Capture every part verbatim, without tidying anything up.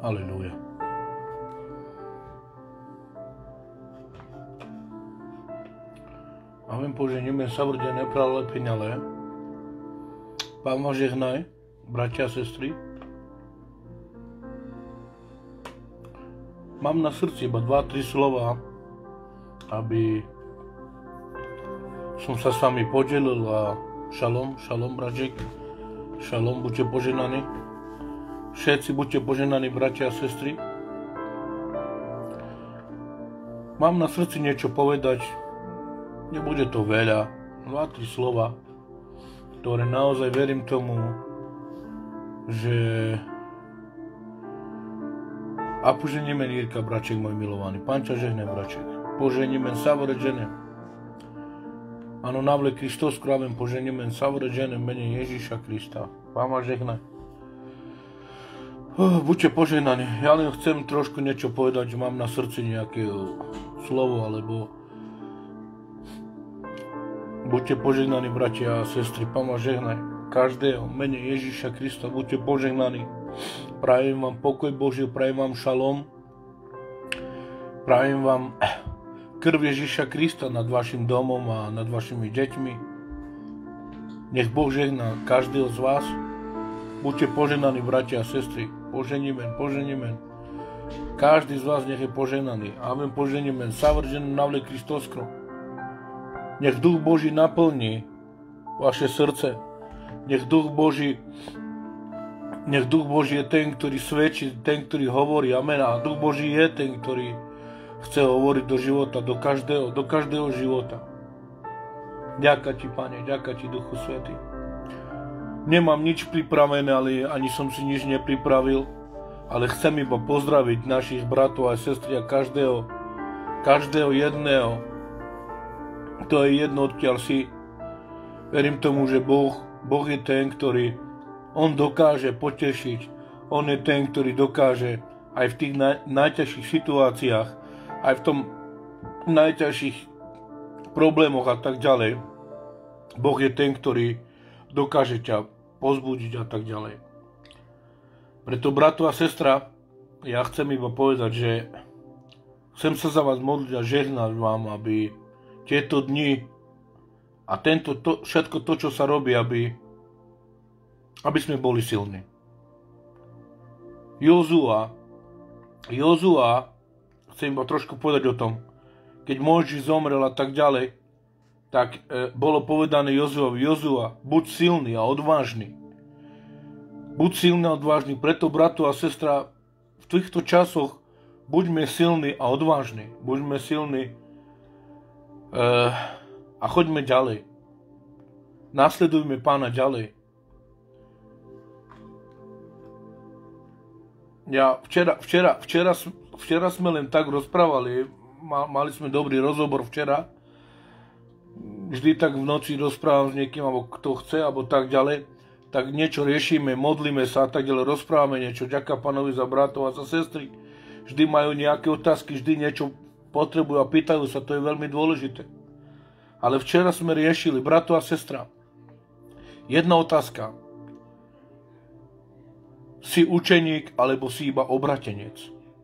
Halelúja. Avem poženíme sa v rode nepralepiňale. Pán vás žehnaj, bratia a sestry. Mám na srdci iba dva, tri slova, aby som sa s vami podelil a šalom, šalom, braček, šalom, buďte poženaní. Všetci buďte poženaní, bratia a sestry. Mám na srdci niečo povedať, nebude to veľa, dva, tri slova, ktoré naozaj verím tomu, že a poženíme Nírka, braček môj milovaný. Pán ťa žehne, braček. Poženíme savore žene. Áno, navle Kristos krávem poženíme savore žene v mene Ježíša Krista. Pán vás žehne. Oh, buďte poženaní. Ja len chcem trošku niečo povedať, že mám na srdci nejaké slovo, alebo buďte požehnaní, bratia a sestry. Pán vás žehnaj. Každého v mene Ježíša Krista buďte požehnaní. Prajem vám pokoj Boží, prajem vám šalom. Prajem vám krv Ježíša Krista nad vašim domom a nad vašimi deťmi. Nech Boh žehná každého z vás. Buďte požehnaní, bratia a sestry. Poženimen, poženimen. Každý z vás nech je požehnaný. Amen, poženimen. Savržený navle Kristoskro. Nech Duch Boží naplní vaše srdce. Nech Duch Boží Nech Duch Boží je ten, ktorý svedčí, ten, ktorý hovorí. Amen. A Duch Boží je ten, ktorý chce hovoriť do života, do každého, do každého života. Ďaká ti, Pane, ďaká ti, Duchu Svätý. Nemám nič pripravené, ale ani som si nič nepripravil, ale chcem iba pozdraviť našich bratov a sestry a každého, každého jedného. To je jedno, odkiaľ si. Verím tomu, že Boh, Boh je ten, ktorý On dokáže potešiť. On je ten, ktorý dokáže aj v tých naj, najťažších situáciách, aj v tom najťažších problémoch a tak ďalej. Boh je ten, ktorý dokáže ťa pozbudiť a tak ďalej. Preto, brato a sestra, ja chcem iba povedať, že chcem sa za vás modliť a žehnať vám, aby tieto dni a tento, to, všetko to, čo sa robí, aby aby sme boli silní. Jozua, Jozua, chcem iba trošku povedať o tom, keď Mojžiš zomrel a tak ďalej, tak e, bolo povedané Jozuovi, Jozua, buď silný a odvážny. Buď silný a odvážny, preto, bratu a sestra, v týchto časoch buďme silní a odvážni. Buďme silní e, a choďme ďalej. Nasledujme Pána ďalej. Ja včera, včera, včera, včera sme len tak rozprávali, mali sme dobrý rozhovor včera, vždy tak v noci rozprávam s niekým, alebo kto chce, alebo tak ďalej, tak niečo riešime, modlíme sa a tak ďalej, rozprávame niečo, ďaká Pánovi za bratov a za sestry, vždy majú nejaké otázky, vždy niečo potrebujú a pýtajú sa, to je veľmi dôležité. Ale včera sme riešili, brato a sestra, jedna otázka. Si učeník, alebo si iba obratenec?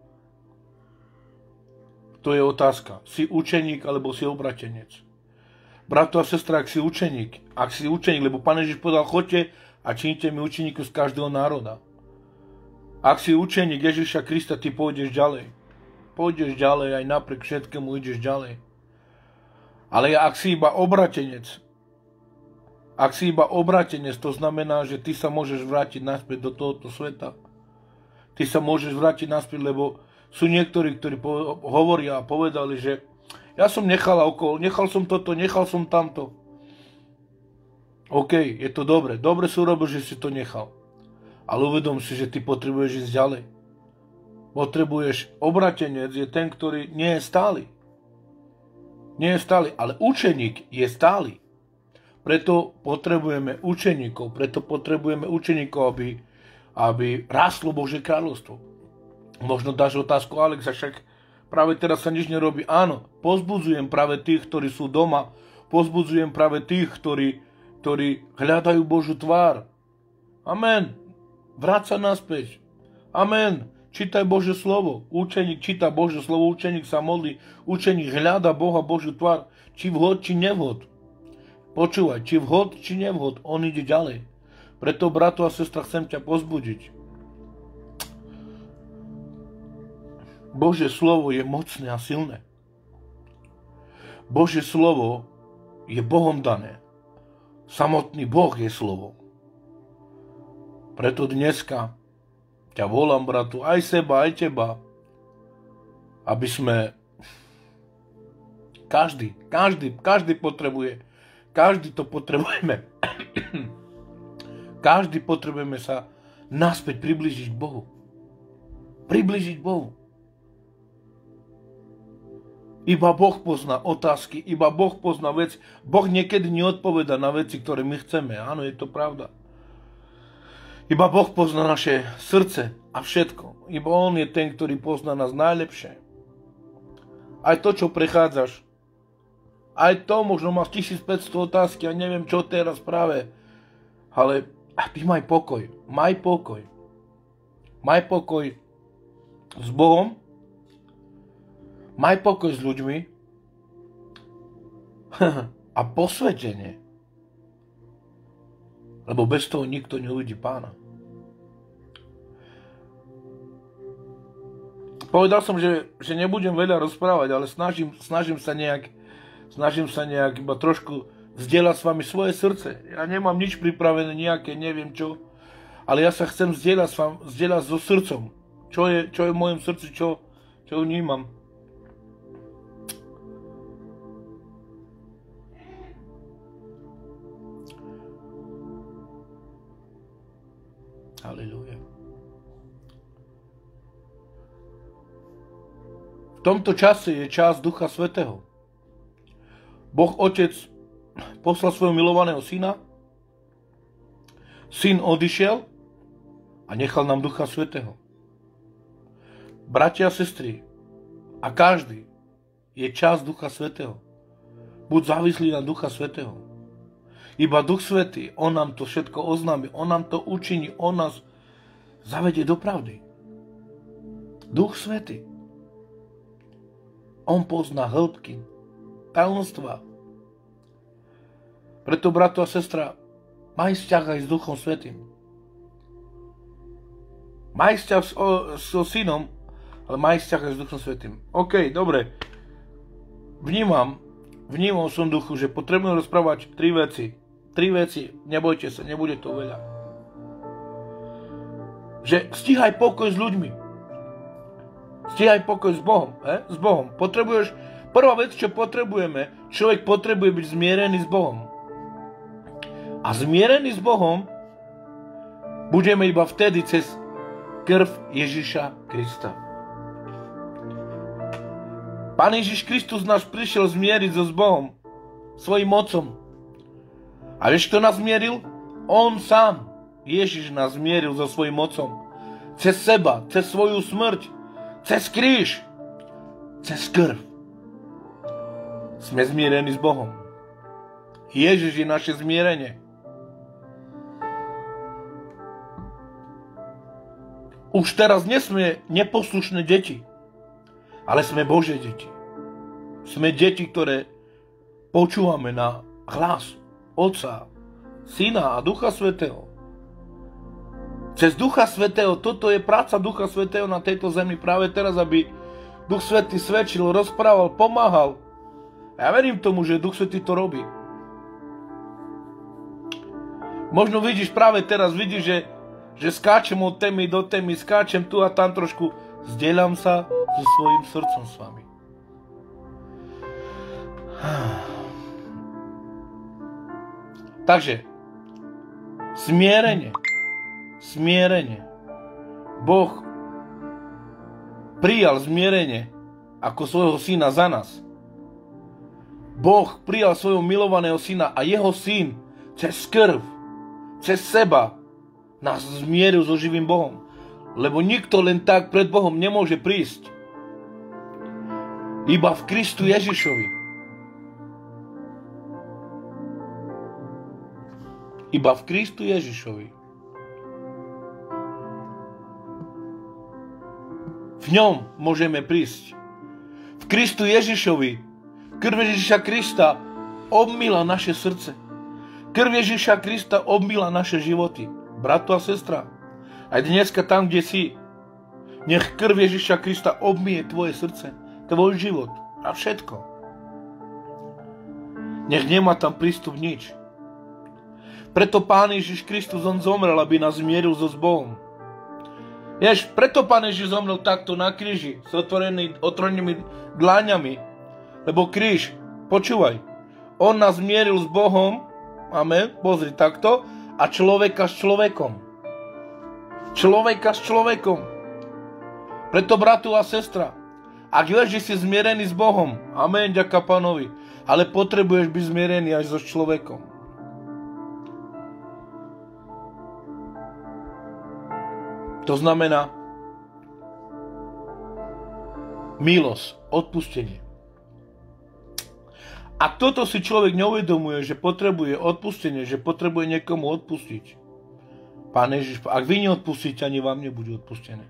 To je otázka. Si učeník, alebo si obratenec? Brato a sestra, ak si učeník, ak si učeník, lebo Pán Ježiš povedal, choďte a čínite mi učeníku z každého národa. Ak si učeník Ježiša Krista, ty pôjdeš ďalej. Pôjdeš ďalej, aj napriek všetkému ideš ďalej. Ale ak si iba obratenec, Ak si iba obratenec, to znamená, že ty sa môžeš vrátiť naspäť do tohoto sveta. Ty sa môžeš vrátiť naspäť, lebo sú niektorí, ktorí hovoria a povedali, že ja som nechal okolo, nechal som toto, nechal som tamto. OK, je to dobre. Dobre si urobil, že si to nechal. Ale uvedom si, že ty potrebuješ ísť ďalej. Potrebuješ, obratenec je ten, ktorý nie je stály. Nie je stály, ale učeník je stály. Preto potrebujeme učeníkov, preto potrebujeme učeníkov, aby, aby rástlo Božie kráľovstvo. Možno dáš otázku, Alex, však práve teraz sa nič nerobí. Áno, pozbudzujem práve tých, ktorí sú doma, pozbudzujem práve tých, ktorí, ktorí hľadajú Božiu tvár. Amen. Vráť sa naspäť. Amen. čítaj Božie slovo. Učeník číta Božie slovo, učeník sa modlí, učeník hľada Boha, Božiu tvár, či vhod, či nevhod. Počúvaj, či vhod, či nevhod, on ide ďalej. Preto, bratu a sestra, chcem ťa pozbudiť. Božie slovo je mocné a silné. Božie slovo je Bohom dané. Samotný Boh je slovo. Preto dneska ťa volám, bratu, aj seba, aj teba, aby sme každý, každý, každý potrebuje, každý to potrebujeme. Každý potrebujeme sa naspäť priblížiť k Bohu. Priblížiť k Bohu. Iba Boh pozná otázky, iba Boh pozná veci. Boh niekedy neodpoveda na veci, ktoré my chceme. Áno, je to pravda. Iba Boh pozná naše srdce a všetko. Iba On je ten, ktorý pozná nás najlepšie. Aj to, čo prechádzaš. Aj to, možno máš tisícpäťsto otázky a neviem, čo teraz práve. Ale ty maj pokoj. Maj pokoj. Maj pokoj s Bohom. Maj pokoj s ľuďmi a posvetenie. Lebo bez toho nikto neuvidí Pána. Povedal som, že, že nebudem veľa rozprávať, ale snažím, snažím sa nejak, snažím sa nejak iba trošku zdieľať s vami svoje srdce. Ja nemám nič pripravené, nejaké, neviem čo, ale ja sa chcem zdieľať, s vami, zdieľať so srdcom. Čo je, čo je v mojom srdci, čo, čo vnímam. Halelúja. V tomto čase je čas Ducha Svätého. Boh Otec poslal svojho milovaného syna, syn odišiel a nechal nám Ducha Svätého. Bratia a sestry, a každý je čas Ducha Svätého. Buď závislý na Ducha Svätého. Iba Duch Svätý, On nám to všetko oznámi, On nám to učiní, On nás zavedie do pravdy. Duch Svätý. On pozná hĺbky, tajomstvá. Preto, brato a sestra, maj vzťah aj s Duchom Svätým. Maj vzťah so synom, ale maj vzťah aj s Duchom Svätým. OK, dobre. Vnímam, vnímam som duchu, že potrebujem rozprávať tri veci. Tri veci, nebojte sa, nebude to veľa. Že stíhaj pokoj s ľuďmi. Stíhaj pokoj s Bohom. Eh? S Bohom. Potrebuješ, prvá vec, čo potrebujeme, človek potrebuje byť zmierený s Bohom. A zmierený s Bohom budeme iba vtedy cez krv Ježiša Krista. Pán Ježiš Kristus nás prišiel zmieriť so s Bohom, svojím mocom. A vieš, kto nás zmieril? On sám. Ježiš nás zmieril so svojím mocom. Cez seba, cez svoju smrť, cez kríž, cez krv. Sme zmierení s Bohom. Ježiš je naše zmierenie. Už teraz nesme neposlušné deti, ale sme Božie deti. Sme deti, ktoré počúvame na hlas Otca, Syna a Ducha Svätého. Cez Ducha Svätého, toto je práca Ducha Svätého na tejto zemi práve teraz, aby Duch Svätý svedčil, rozprával, pomáhal. A ja verím tomu, že Duch Svätý to robí. Možno vidíš práve teraz, vidíš, že, že skáčem od témy do témy, skáčem tu a tam trošku, zdieľam sa so svojím srdcom s vami. Takže, smierenie, smierenie. Boh prijal zmierenie ako svojho syna za nás. Boh prijal svojho milovaného syna a jeho syn cez krv, cez seba nás zmieril so živým Bohom. Lebo nikto len tak pred Bohom nemôže prísť. Iba v Kristu Ježišovi. Iba v Kristu Ježišovi. V ňom môžeme prísť. V Kristu Ježišovi. Krv Ježiša Krista obmýla naše srdce. Krv Ježiša Krista obmýla naše životy. Bratu a sestra, aj dneska tam, kde si, nech krv Ježiša Krista obmýje tvoje srdce, tvoj život a všetko. Nech nemá tam prístup nič. Preto Pán Ježiš Kristus, on zomrel, aby nás zmieril so s Bohom. Jež, preto Pán Ježiš zomrel takto na kríži, s otvorenými dláňami. Lebo kríž, počúvaj, on nás zmieril s Bohom, amen, pozri takto, a človeka s človekom. Človeka s človekom. Preto, bratu a sestra, ak vieš, že si zmierený s Bohom, amen, ďaká Pánovi, ale potrebuješ byť zmierený aj so človekom. To znamená milosť, odpustenie. Ak toto si človek neuvedomuje, že potrebuje odpustenie, že potrebuje niekomu odpustiť, Pán Ježiš, ak vy neodpustíte, ani vám nebude odpustené.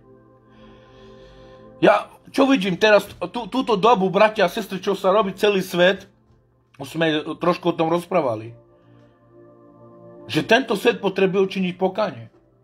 Ja, čo vidím teraz, tú, túto dobu, bratia a sestry, čo sa robí celý svet, už sme trošku o tom rozprávali, že tento svet potrebuje učiniť pokánie.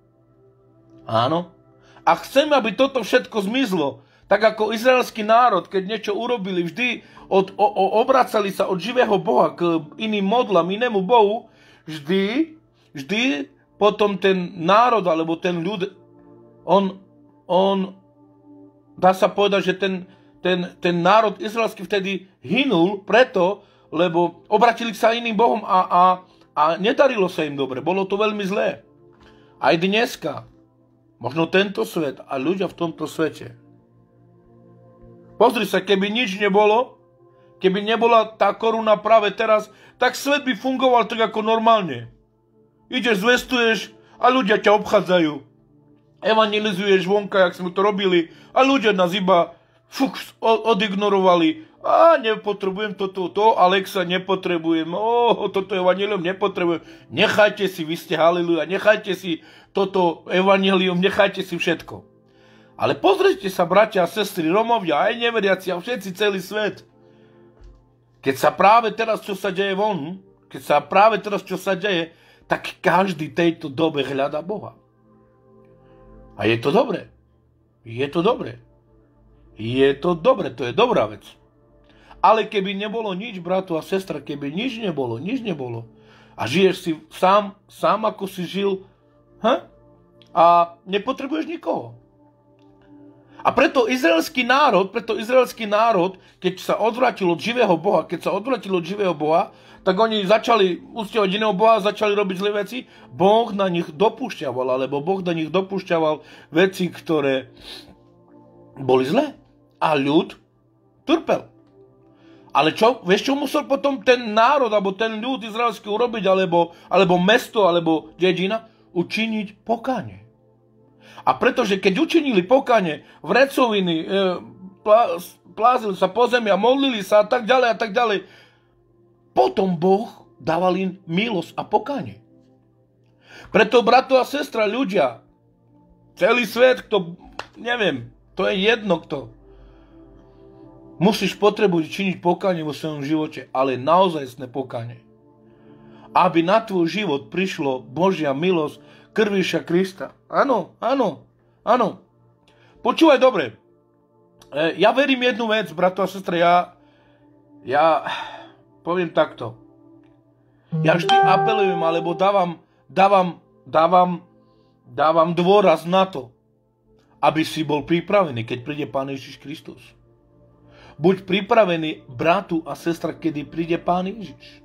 Áno. A chceme, aby toto všetko zmizlo, tak ako izraelský národ, keď niečo urobili, vždy od, o, o, obracali sa od živého Boha k iným modlám, inému Bohu, vždy, vždy potom ten národ, alebo ten ľud, on, on dá sa povedať, že ten, ten, ten národ izraelský vtedy hynul preto, lebo obratili sa iným Bohom a, a, a nedarilo sa im dobre. Bolo to veľmi zlé. Aj dneska. Možno tento svet a ľudia v tomto svete. Pozri sa, keby nič nebolo, keby nebola tá koruna práve teraz, tak svet by fungoval tak ako normálne. Ideš, zvestuješ a ľudia ťa obchádzajú. Evangelizuješ vonka, jak sme to robili, a ľudia nás iba fuk, odignorovali. A nepotrebujem toto, to Alexa nepotrebujem, oh, toto evanjelium nepotrebujem. Nechajte si, vy ste haleluja, nechajte si toto evanjelium, nechajte si všetko. Ale pozrite sa, bratia a sestry, Romovia, aj neveriaci a všetci, celý svet. Keď sa práve teraz, čo sa deje von, keď sa práve teraz, čo sa deje, tak každý tejto dobe hľadá Boha. A je to dobré. Je to dobré. Je to dobré, to je dobrá vec. Ale keby nebolo nič, bratu a sestra, keby nič nebolo, nič nebolo, a žiješ si sám, sám ako si žil, ha? A nepotrebuješ nikoho. A preto izraelský národ, preto izraelský národ, keď sa odvrátil od živého Boha, keď sa odvrátil od živého Boha, tak oni začali uctievať iného Boha, začali robiť zlé veci. Boh na nich dopúšťaval, alebo Boh na nich dopúšťaval veci, ktoré boli zlé. A ľud trpel. Ale čo? Vieš, čo musel potom ten národ, alebo ten ľud izraelský urobiť, alebo, alebo mesto, alebo dedina? Učiniť pokánie. A pretože keď učinili pokánie, vrecoviny, e, plá, plázili sa po zemi a modlili sa a tak ďalej a tak ďalej, potom Boh dával im milosť a pokánie. Preto, brato a sestra, ľudia, celý svet, kto, neviem, to je jedno kto, musíš potrebovať činiť pokánie vo svojom živote, ale naozajstné pokánie. Aby na tvoj život prišlo Božia milosť krvi Ježiša Krista. Áno, áno, áno. Počúvaj dobre. Ja verím jednu vec, brato a sestra, ja, ja poviem takto. Ja vždy apelujem, alebo dávam, dávam, dávam, dávam dôraz na to, aby si bol pripravený, keď príde Pán Ježiš Kristus. Buď pripravený, bratu a sestra, kedy príde Pán Ježiš.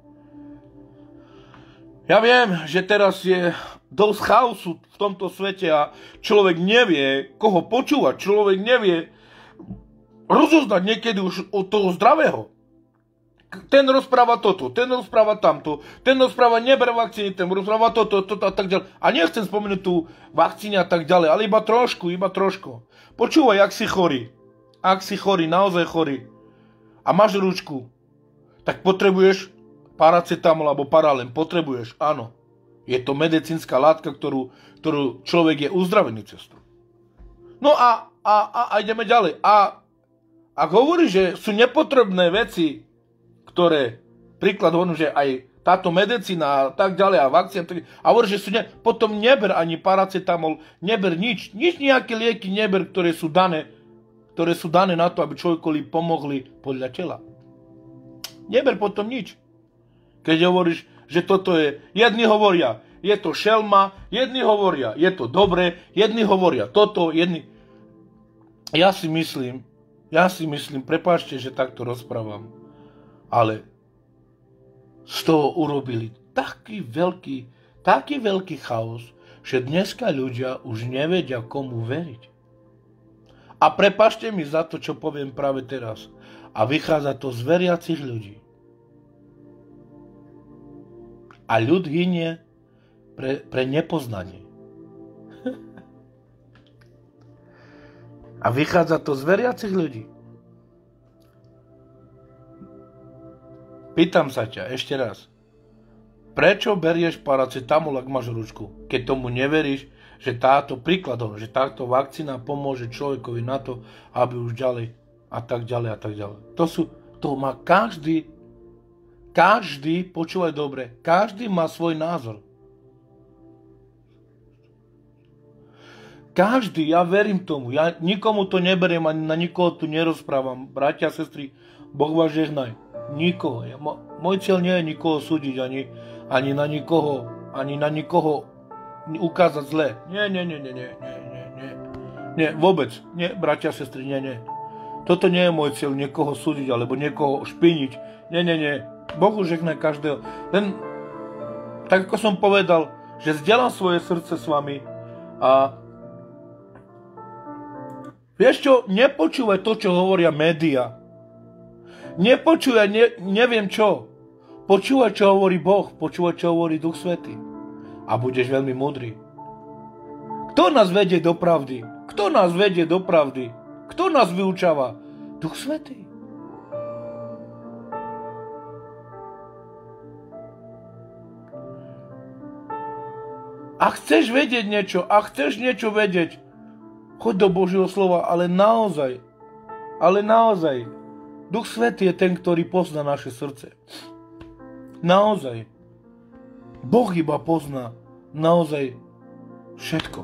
Ja viem, že teraz je dosť chaosu v tomto svete a človek nevie, koho počúvať. Človek nevie rozoznať niekedy už od toho zdravého. Ten rozpráva toto, ten rozpráva tamto, ten rozpráva neber vakcíny, ten rozpráva toto, toto a tak ďalej. A nechcem spomenúť tú vakcínu a tak ďalej, ale iba trošku, iba trošku. Počúvaj, ak si chorý. Ak si chorý, naozaj chorý a máš ručku, tak potrebuješ paracetamol alebo paralen. Potrebuješ, áno. Je to medicínska látka, ktorú, ktorú človek je uzdravený cez to. No a a, a, a ideme ďalej. A ak hovorí, že sú nepotrebné veci, ktoré, príklad hovorím, že aj táto medicína a tak ďalej a vakcína, a hovorí, že sú ne, potom neber ani paracetamol, neber nič, nič nejaké lieky neber, ktoré sú dané, ktoré sú dané na to, aby človekovi pomohli podľa tela. Neber potom nič. Keď hovoríš, že toto je, jedni hovoria, je to šelma, jedni hovoria, je to dobré, jedni hovoria toto, jedni... Ja si myslím, ja si myslím, prepáčte, že takto rozprávam, ale z toho urobili taký veľký, taký veľký chaos, že dneska ľudia už nevedia, komu veriť. A prepáčte mi za to, čo poviem práve teraz. A vychádza to z veriacich ľudí. A ľud hynie pre, pre nepoznanie. A vychádza to z veriacich ľudí. Pýtam sa ťa ešte raz. Prečo berieš paracetamol, ak máš ručku? Keď tomu neveríš, že táto príkladom, že táto vakcína pomôže človekovi na to, aby už ďalej a tak ďalej a tak ďalej. To sú, to má každý, každý, počúvaj dobre, každý má svoj názor. Každý, ja verím tomu, ja nikomu to neberiem, ani na nikoho tu nerozprávam. Bratia a sestry, Boh vás žehnaj. Nikoho. Ja, môj cieľ nie je nikoho súdiť, ani, ani na nikoho, ani na nikoho ukázať zle. Nie, nie, nie, nie, nie, nie, nie, nie. Nie, vôbec. Nie, bratia a sestry, nie, nie. Toto nie je môj cieľ, niekoho súdiť, alebo niekoho špiniť. Nie, nie, nie. Bohu žehnaj každého. Len, tak ako som povedal, že zdieľam svoje srdce s vami a vieš čo, nepočúvaj to, čo hovoria médiá. Nepočúvaj, ne, neviem čo. Počúvaj, čo hovorí Boh, počúvaj, čo hovorí Duch Svätý. A budeš veľmi múdry. Kto nás vedie do pravdy? Kto nás vedie do pravdy? Kto nás vyučáva? Duch Svätý. A chceš vedieť niečo, a chceš niečo vedieť, choď do Božieho slova, ale naozaj, ale naozaj, Duch Svätý je ten, ktorý pozná naše srdce. Naozaj. Boh iba pozná naozaj všetko.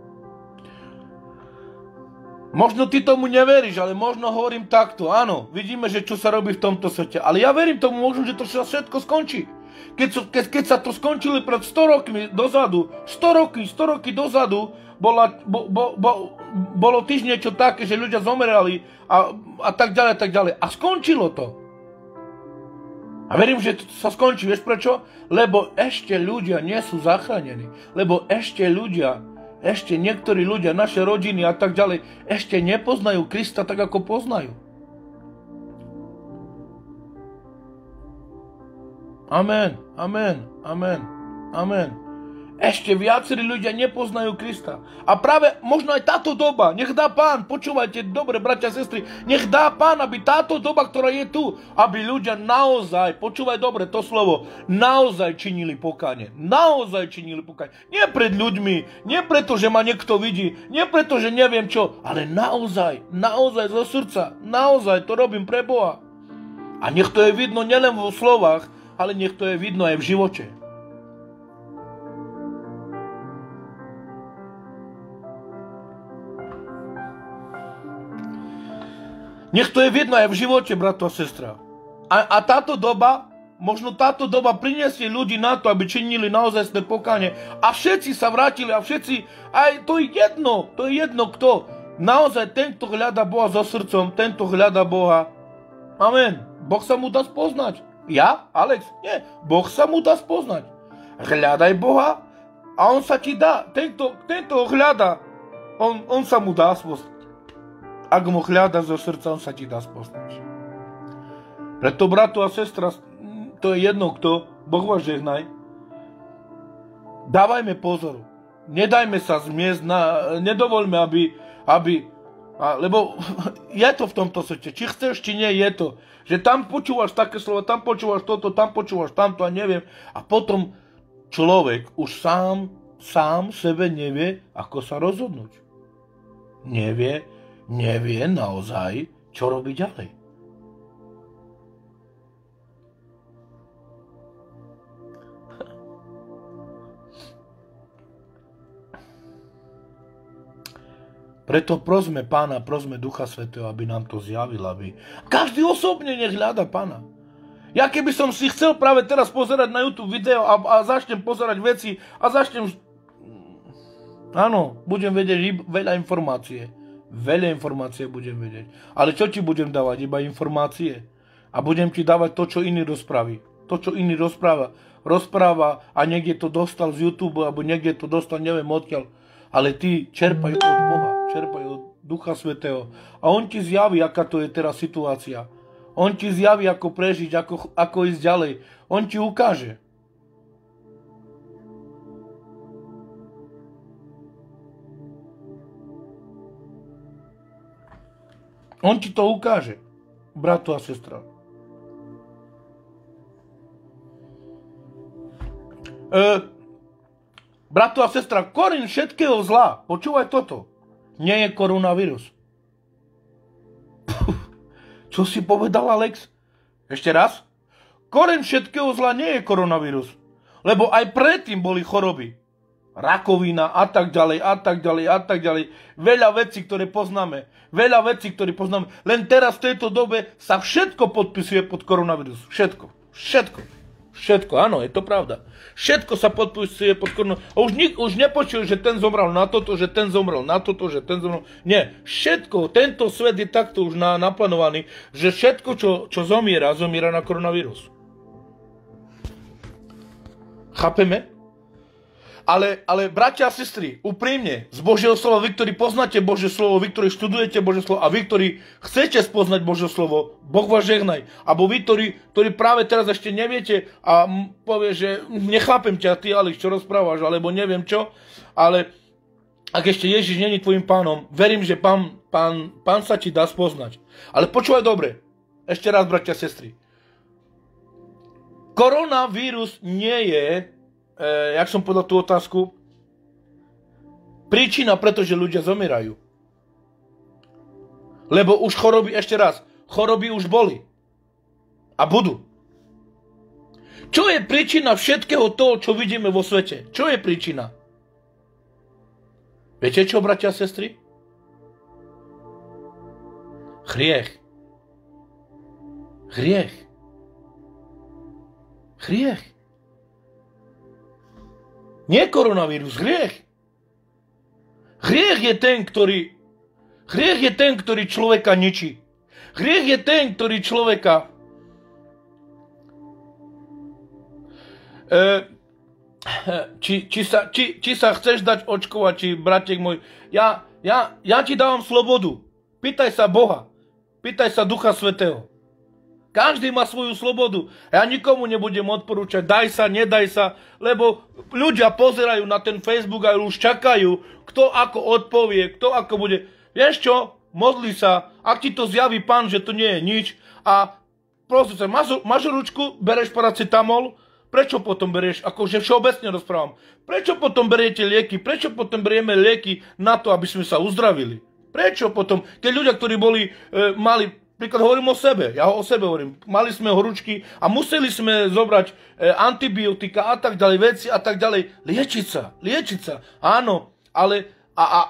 Možno ty tomu neveríš, ale možno hovorím takto. Áno, vidíme, že čo sa robí v tomto svete. Ale ja verím tomu možno, že to sa všetko skončí. Keď, keď, keď sa to skončilo pred sto rokmi dozadu, sto roky, sto roky dozadu, bola, bo, bo, bo, bolo tiež niečo také, že ľudia zomerali a, a tak ďalej, a tak ďalej. A skončilo to. A verím, že to sa skončí. Vieš prečo? Lebo ešte ľudia nie sú zachránení. Lebo ešte ľudia, ešte niektorí ľudia, naše rodiny a tak ďalej, ešte nepoznajú Krista tak, ako poznajú. Amen, amen, amen, amen. Ešte viacerí ľudia nepoznajú Krista. A práve možno aj táto doba, nech dá Pán, počúvajte dobre, bratia a sestry, nech dá Pán, aby táto doba, ktorá je tu, aby ľudia naozaj, počúvaj dobre to slovo, naozaj činili pokánie. Naozaj činili pokánie. Nie pred ľuďmi, nie preto, že ma niekto vidí, nie preto, že neviem čo, ale naozaj, naozaj zo srdca, naozaj to robím pre Boha. A nech to je vidno nielen vo slovách, ale nech to je vidno aj v živote. Nech to je vidno aj v živote, brato a sestra. A, a táto doba, možno táto doba priniesie ľudí na to, aby činili naozajstné pokánie. A všetci sa vrátili a všetci, aj to je jedno, to je jedno kto. Naozaj ten, kto hľadá Boha so srdcom, tento hľadá Boha. Amen. Boh sa mu dá spoznať. Ja? Alex? Nie. Boh sa mu dá spoznať. Hľadaj Boha a on sa ti dá. Tento, tento ho hľadá, on, on sa mu dá spoznať. Ak mu hľada zo srdca, on sa ti dá spoznať. Preto, bratu a sestra, to je jedno kto, Boh vás žehnaj. Dávajme pozor. Nedajme sa zmiesť, na, nedovoľme, aby, aby a, lebo je to v tomto svete. Či chceš, či nie, je to. Že tam počúvaš také slovo, tam počúvaš toto, tam počúvaš tamto a neviem. A potom človek už sám, sám sebe nevie, ako sa rozhodnúť. Nevie, nevie naozaj, čo robiť ďalej. Preto prosme Pána, prosme Ducha Svätého, aby nám to zjavil, aby každý osobne nech hľada Pána. Ja keby som si chcel práve teraz pozerať na YouTube video a, a začnem pozerať veci a začnem... Áno, budem vedieť veľa informácie. Veľa informácie budem vedieť. Ale čo ti budem dávať? Iba informácie. A budem ti dávať to, čo iný rozpraví. To, čo iný rozpráva. Rozpráva a niekde to dostal z YouTube, alebo niekde to dostal, neviem odkiaľ. Ale ty čerpaj od Boha. Čerpaj od Ducha Svätého. A on ti zjaví, aká to je teraz situácia. On ti zjaví, ako prežiť, ako, ako ísť ďalej. On ti ukáže. On ti to ukáže, bratu a sestra. E, bratu a sestra, koreň všetkého zla, počúvaj toto, nie je koronavírus. Čo si povedal, Alex? Ešte raz? Koreň všetkého zla nie je koronavírus. Lebo aj predtým boli choroby. Rakovina a tak ďalej, a tak ďalej, a tak ďalej. Veľa vecí, ktoré poznáme. Veľa vecí, ktoré poznáme. Len teraz v tejto dobe sa všetko podpisuje pod koronavírus. Všetko. Všetko. Všetko, áno, je to pravda. Všetko sa podpisuje pod koronavírus. Už, nik, už nepočul, že ten zomrel na toto, že ten zomrel na toto, že ten zomrel... Nie, všetko, tento svet je takto už na, naplánovaný, že všetko, čo, čo zomiera, zomiera na koronavírus. Chápeme? Ale, ale bratia a sestry, úprimne, z Božieho slova, vy, ktorí poznáte Božie slovo, vy, ktorí študujete Božie slovo a vy, ktorí chcete spoznať Božie slovo, Boh vás žehnaj. Abo vy, ktorí, ktorí práve teraz ešte neviete a povie, že nechápem ťa, ty, Alex, čo rozprávaš, alebo neviem čo, ale ak ešte Ježiš není tvojim pánom, verím, že pán, pán, pán sa ti dá spoznať. Ale počúvaj dobre, ešte raz, bratia a sestry. Koronavírus nie je, E, jak som povedal tú otázku, príčina, pretože ľudia zomierajú. Lebo už choroby, ešte raz, choroby už boli. A budú. Čo je príčina všetkého toho, čo vidíme vo svete? Čo je príčina? Viete čo, bratia a sestry? Hriech. Hriech. Hriech. Nie koronavírus, hriech. Hriech je ten, ktorý, hriech je ten, ktorý človeka ničí. Hriech je ten, ktorý človeka e, či, či, sa, či, či sa chceš dať očkovať, či bratiek môj, ja, ja, ja ti dávam slobodu. Pýtaj sa Boha. Pýtaj sa Ducha Svätého. Každý má svoju slobodu. Ja nikomu nebudem odporúčať, daj sa, nedaj sa, lebo ľudia pozerajú na ten Facebook a už čakajú, kto ako odpovie, kto ako bude. Vieš čo? Modli sa, ak ti to zjaví Pán, že to nie je nič a prosím sa, máš, máš ručku, bereš paracetamol, prečo potom berieš, akože všeobecne rozprávam, prečo potom beriete lieky, prečo potom berieme lieky na to, aby sme sa uzdravili? Prečo potom, keď ľudia, ktorí boli, e, mali, príklad hovorím o sebe, ja o sebe hovorím, mali sme horúčky a museli sme zobrať e, antibiotika a tak ďalej, veci a tak ďalej. Liečiť sa, liečiť sa, áno, ale a, a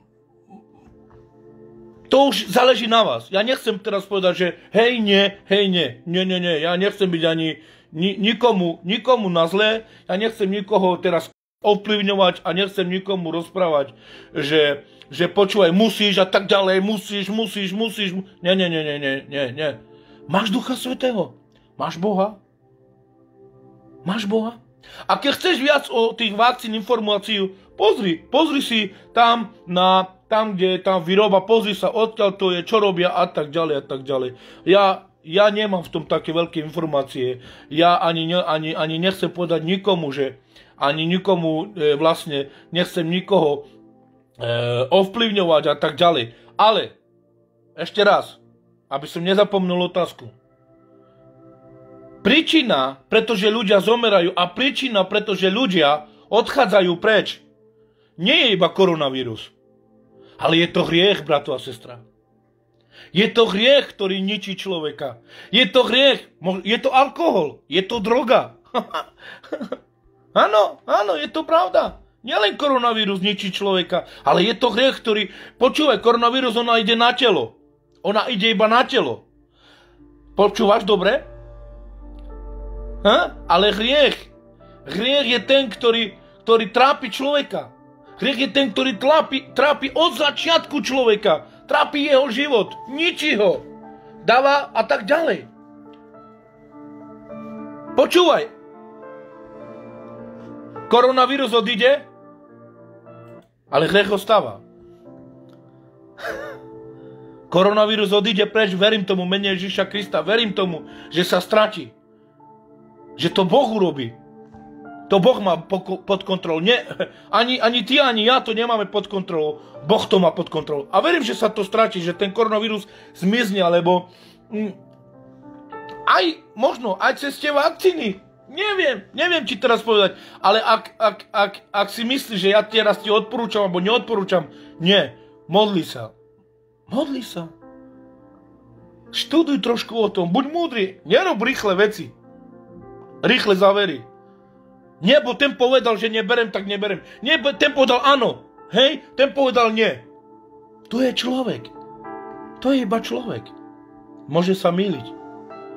to už záleží na vás. Ja nechcem teraz povedať, že hej, nie, hej, nie, nie, nie, nie, ja nechcem byť ani ni, nikomu, nikomu na zlé, ja nechcem nikoho teraz ovplyvňovať a nechcem nikomu rozprávať, že že počúvaj, musíš a tak ďalej, musíš, musíš, musíš. Nie, nie, nie, nie, nie, nie, nie. Máš Ducha Svätého? Máš Boha? Máš Boha? A keď chceš viac o tých vakcín informáciu, pozri, pozri si tam, na, tam, kde je tam výroba, pozri sa, odkiaľ to je, čo robia a tak ďalej a tak ďalej. Ja, ja nemám v tom také veľké informácie. Ja ani, ani, ani nechcem povedať nikomu, že ani nikomu e, vlastne nechcem nikoho ovplyvňovať a tak ďalej. Ale, ešte raz, aby som nezapomnul otázku. Príčina, pretože ľudia zomerajú a príčina, pretože ľudia odchádzajú preč, nie je iba koronavírus. Ale je to hriech, bratu a sestra. Je to hriech, ktorý ničí človeka. Je to hriech, je to alkohol, je to droga. Áno, áno, je to pravda. Nielen koronavírus ničí človeka, ale je to hriech, ktorý... Počúvaj, koronavírus, ona ide na telo. Ona ide iba na telo. Počúvaš dobre? Ha? Ale hriech. Hriech je ten, ktorý, ktorý trápi človeka. Hriech je ten, ktorý trápi, trápi od začiatku človeka. Trápi jeho život. Ničí ho. Dáva a tak ďalej. Počúvaj. Koronavírus odíde, ale hriech ostáva. Koronavírus odíde preč, verím tomu, mene Ježiša Krista, verím tomu, že sa stratí. Že to Boh urobí. To Boh má pod kontrolou. Nie, ani, ani ty, ani ja to nemáme pod kontrolou. Boh to má pod kontrolou. A verím, že sa to stratí, že ten koronavírus zmizne, lebo hm, aj možno, aj cez tie vakcíny. Neviem, neviem ti teraz povedať, ale ak, ak, ak, ak si myslíš, že ja teraz ti odporúčam, alebo neodporúčam, nie, modli sa. Modli sa. Študuj trošku o tom, buď múdry, nerob rýchle veci. Rýchle závery. Nie, bo ten povedal, že neberem, tak neberem. Nie, ten povedal áno, hej, ten povedal nie. To je človek. To je iba človek. Môže sa mýliť.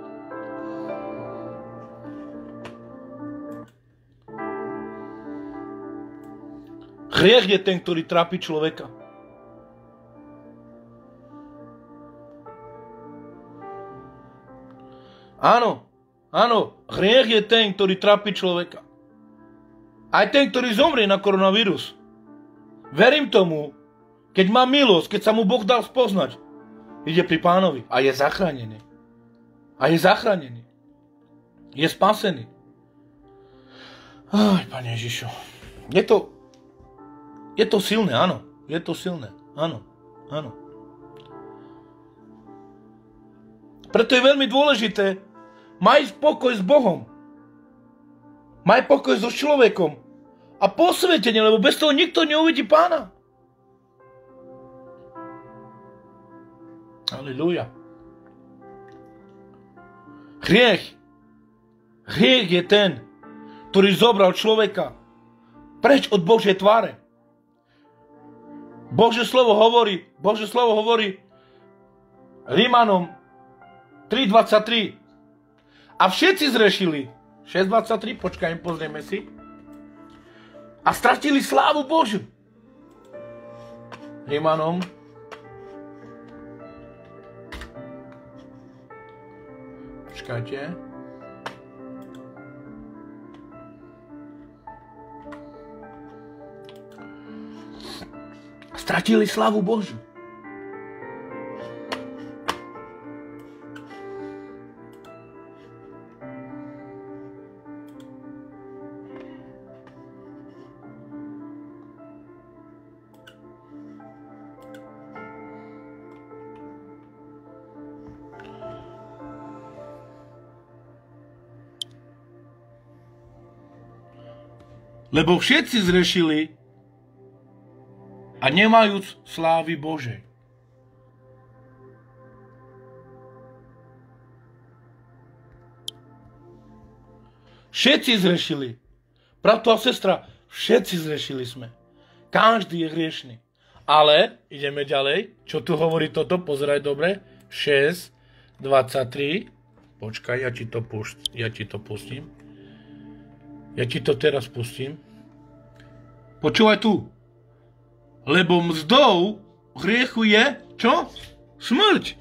Hriech je ten, ktorý trápi človeka. Áno, áno, hriech je ten, ktorý trápi človeka. Aj ten, ktorý zomrie na koronavírus. Verím tomu, keď má milosť, keď sa mu Boh dal spoznať, ide pri Pánovi a je zachránený. A je zachránený. Je spasený. Aj, Pane Ježišu. Je to... Je to silné, áno. Je to silné, áno. Áno. Preto je veľmi dôležité maj pokoj s Bohom. Maj pokoj so človekom. A posvetenie, lebo bez toho nikto neuvidí Pána. Halelúja. Hriech. Hriech je ten, ktorý zobral človeka preč od Božej tváre. Božie slovo hovorí, Božie slovo hovorí Rímanom tri dvadsaťtri. A všetci zrešili. šesť dvadsaťtri, počkaj, pozrieme si. A stratili slávu Božiu. Rímanom počkajte. Stratili slávu Božiu. Lebo všetci zrešili a nemajúc slávy Božej. Všetci zrešili. Brat a sestra, všetci zrešili sme. Každý je hriešný. Ale, ideme ďalej. Čo tu hovorí toto? Pozeraj dobre. šesť dvadsaťtri. Počkaj, ja ti to, pust, ja ti to pustím. Ja ti to teraz pustím. Počúvaj tu. Lebo mzdou hriechu je, čo? Smrť.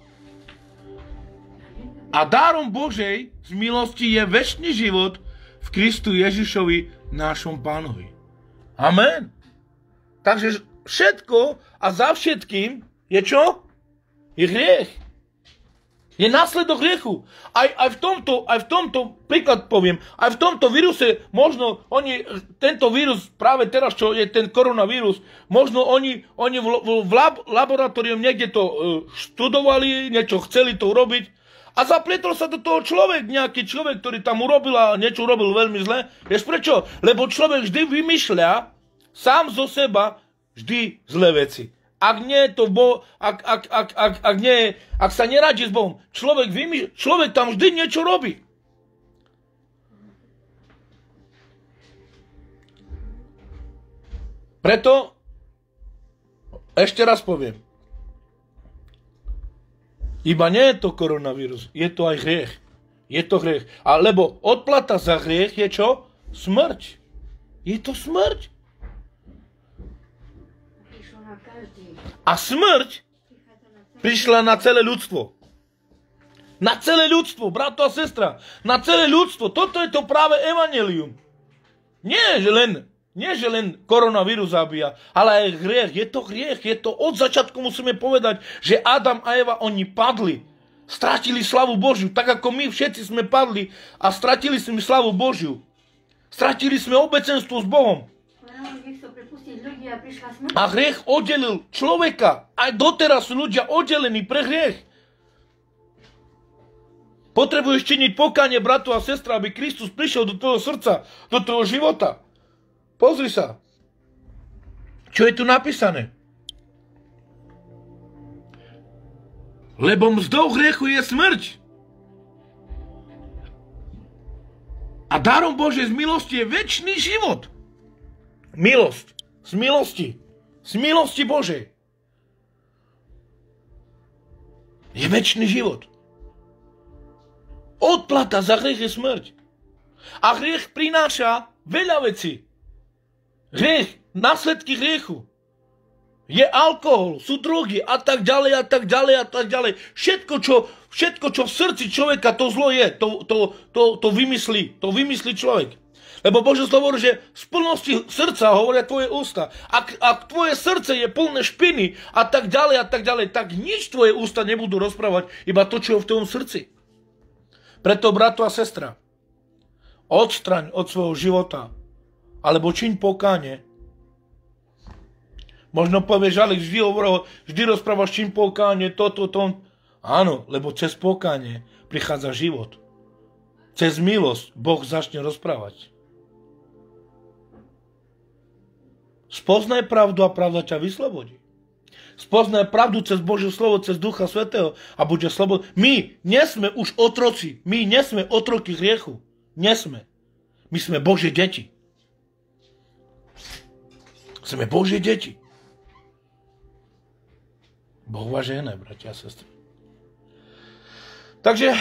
A dárom Božej z milosti je večný život v Kristu Ježišovi, nášom Pánovi. Amen. Takže všetko a za všetkým je čo? Je hriech. Je následok hriechu. Aj, aj, v tomto, aj v tomto, príklad poviem, aj v tomto víruse, možno oni, tento vírus, práve teraz, čo je ten koronavírus, možno oni, oni v, v, v lab, laboratórium niekde to uh, študovali, niečo chceli to urobiť a zaplietol sa do toho človek, nejaký človek, ktorý tam urobil a niečo urobil veľmi zle. Vieš prečo? Lebo človek vždy vymýšľa sám zo seba vždy zlé veci. Ak nie, to bo, ak, ak, ak, ak, ak, nie, ak sa neradí s Bohom, človek, vymýš, človek tam vždy niečo robí. Preto ešte raz poviem. Iba nie je to koronavírus, je to aj hriech. Je to hriech. Lebo odplata za hriech je čo? Smrť. Je to smrť. A smrť prišla na celé ľudstvo. Na celé ľudstvo, brato a sestra. Na celé ľudstvo. Toto je to práve evanjelium. Nie, že len, nie, že len koronavírus zabíja, ale aj hriech. Je to hriech. Je to od začiatku musíme povedať, že Adam a Eva, oni padli. Stratili slavu Božiu. Tak ako my všetci sme padli a stratili sme slavu Božiu. Stratili sme obecenstvo s Bohom. A hriech oddelil človeka. Aj doteraz sú ľudia oddelení pre hriech. Potrebuješ činiť pokánie, bratu a sestra, aby Kristus prišiel do tvojho srdca, do tvojho života. Pozri sa. Čo je tu napísané? Lebo mzdou hriechu je smrť. A darom Božej z milosti je večný život. Milosť. Z milosti. Z milosti Božej. Je večný život. Odplata za hriech je smrť. A hriech prináša veľa vecí. Hriech, následky hriechu. Je alkohol, sú drogy a tak ďalej a tak ďalej a tak ďalej. Všetko, čo, všetko, čo v srdci človeka to zlo je, to, to, to, to vymyslí. To vymyslí človek. Lebo Božie slovo hovorí, že z plnosti srdca hovoria tvoje ústa. Ak, ak tvoje srdce je plné špiny a tak ďalej a tak ďalej, tak nič tvoje ústa nebudú rozprávať, iba to, čo je v tvojom srdci. Preto, bratu a sestra, odstraň od svojho života, alebo čiň pokánie. Možno povieš, ale vždy, hovoril, vždy rozprávaš čiň pokánie, toto, to. Áno, lebo cez pokánie prichádza život. Cez milosť Boh začne rozprávať. Spoznaj pravdu a pravda ťa vyslobodí. Spoznaj pravdu cez Božie slovo, cez Ducha Svätého a buďte slobodní. My nesme už otroci. My nesme otroky hriechu. Nesme. My sme Božie deti. Sme Božie deti. Boh vás žehná, bratia a sestry. Takže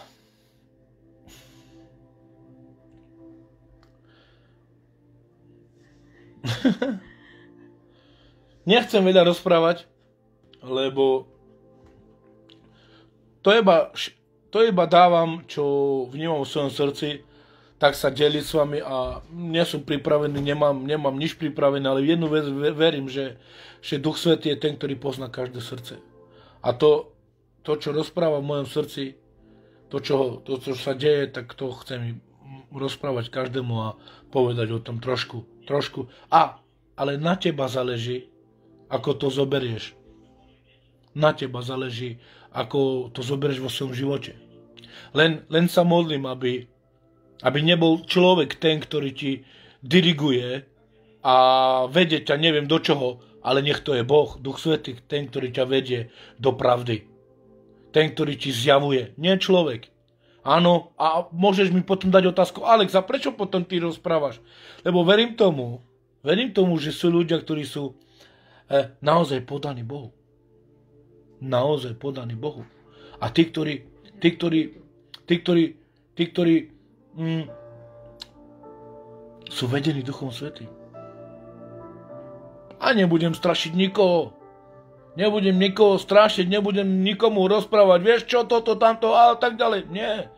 nechcem veľa rozprávať, lebo to iba, to iba dávam, čo vnímam v svojom srdci, tak sa deliť s vami a nie som pripravený, nemám, nemám nič pripravené, ale v jednu vec verím, že, že Duch Svätý je ten, ktorý pozná každé srdce. A to, to čo rozpráva v mojom srdci, to čo, to, čo sa deje, tak to chcem rozprávať každému a povedať o tom trošku. Trošku. A, ale na teba záleží, ako to zoberieš. Na teba záleží, ako to zoberieš vo svojom živote. Len, len sa modlím, aby, aby nebol človek ten, ktorý ti diriguje a vedie ťa neviem do čoho, ale nech to je Boh, Duch Svätý, ten, ktorý ťa vedie do pravdy. Ten, ktorý ti zjavuje, nie človek. Áno, a môžeš mi potom dať otázku, Alex, a prečo potom ty rozprávaš? Lebo verím tomu, verím tomu, že sú ľudia, ktorí sú eh, naozaj podaní Bohu. Naozaj podaní Bohu. A tí, ktorí, tí, ktorí, tí, ktorí, tí, ktorí mm, sú vedení Duchom Svätým. A nebudem strašiť nikoho. Nebudem nikoho strašiť, nebudem nikomu rozprávať, vieš čo, toto, tamto, a tak ďalej. Nie.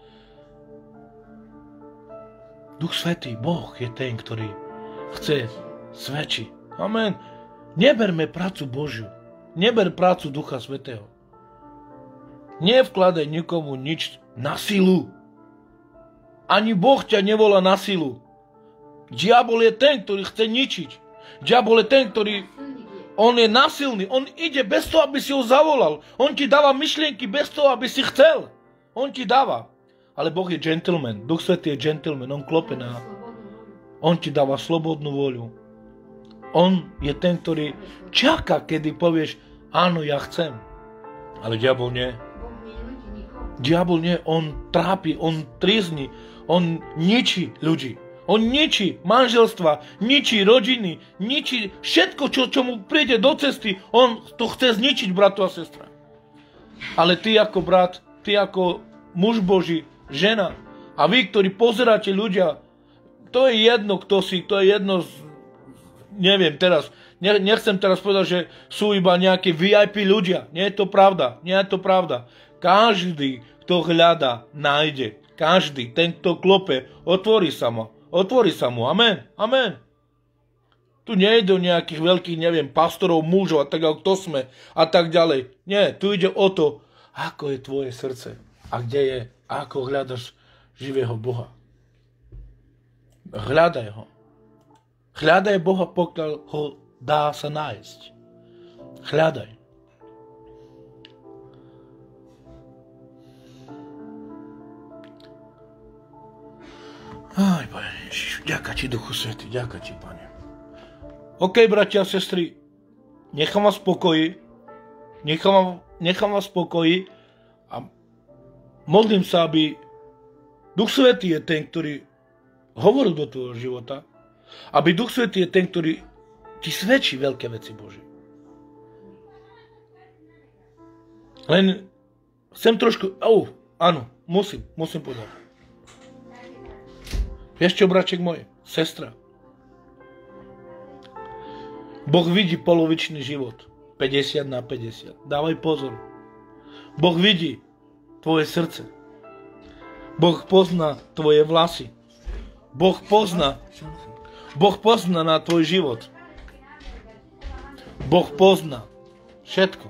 Duch Svätý, Boh je ten, ktorý chce svedčiť. Amen. Neberme prácu Božiu. Neber prácu Ducha Svätého. Nevkladaj nikomu nič na silu. Ani Boh ťa nevolá na silu. Diabol je ten, ktorý chce ničiť. Diabol je ten, ktorý... On je násilný. On ide bez toho, aby si ho zavolal. On ti dáva myšlienky bez toho, aby si chcel. On ti dáva. Ale Boh je gentleman. Duch Svätý je gentleman. On klope na... On ti dáva slobodnú voľu. On je ten, ktorý čaká, kedy povieš, áno, ja chcem. Ale diabol nie. Diabol nie, on trápi, on trizni, on ničí ľudí. On ničí manželstva, ničí rodiny, ničí všetko, čo, čo mu príde do cesty. On to chce zničiť, bratu a sestra. Ale ty ako brat, ty ako muž Boží, žena a vy, ktorí pozeráte ľudia, to je jedno, kto si, to je jedno, neviem teraz, nechcem teraz povedať, že sú iba nejakí vé í pé ľudia. Nie je to pravda, nie je to pravda. Každý, kto hľadá, nájde. Každý, ten, kto klope, otvorí sa mu. Otvorí sa mu. Amen. Amen. Tu nejde o nejakých veľkých, neviem, pastorov, mužov a tak, kto sme a tak ďalej. Nie, tu ide o to, ako je tvoje srdce a kde je, ako hľadaš živého Boha. Hľadaj ho. Hľadaj Boha, pokiaľ ho dá sa nájsť. Hľadaj. Aj, Pane Ježišu, ďakujem ti, Duchu Svätý, ďakujem ti, Pane. OK, bratia a sestry, nechám vás v pokoji, nechám, nechám vás v pokoji a modlím sa, aby Duch Svätý je ten, ktorý hovoril do tvojho života, aby Duch Svätý je ten, ktorý ti svedčí veľké veci Boží. Len chcem trošku, oh, áno, musím, musím povedať. Vieš čo, braček môj, sestra? Boh vidí polovičný život, päťdesiat na päťdesiat. Dávaj pozor. Boh vidí tvoje srdce. Boh pozná tvoje vlasy. Boh pozná. Boh pozná na tvoj život. Boh pozná všetko.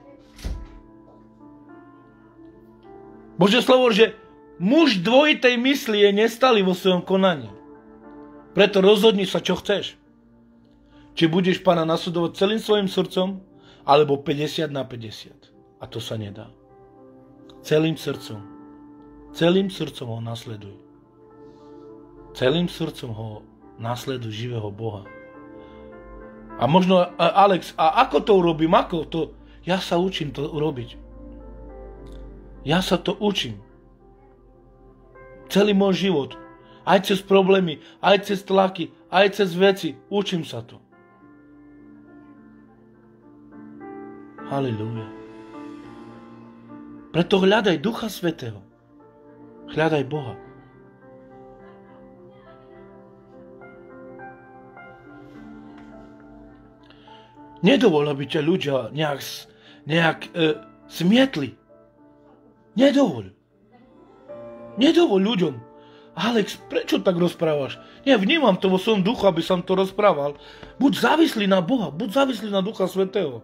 Božie slovo, že muž dvojitej mysli je nestalý vo svojom konaní. Preto rozhodni sa, čo chceš. Či budeš Pána nasledovať celým svojim srdcom, alebo päťdesiat na päťdesiat. A to sa nedá. Celým srdcom. Celým srdcom ho nasleduj. Celým srdcom ho nasleduj živého Boha. A možno, Alex, a ako to urobím? Ako to? Ja sa učím to urobiť. Ja sa to učím. Celý môj život. Aj cez problémy, aj cez tlaky, aj cez veci. Učím sa to. Halelúja. Preto hľadaj Ducha Svätého. Hľadaj Boha. Nedovol, aby ťa ľudia nejak, nejak e, smietli. Nedovol. Nedovol ľuďom. Alex, prečo tak rozprávaš? Nie, vnímam to vo svojom duchu, aby som to rozprával. Buď závislý na Boha, buď závislý na Ducha Svätého.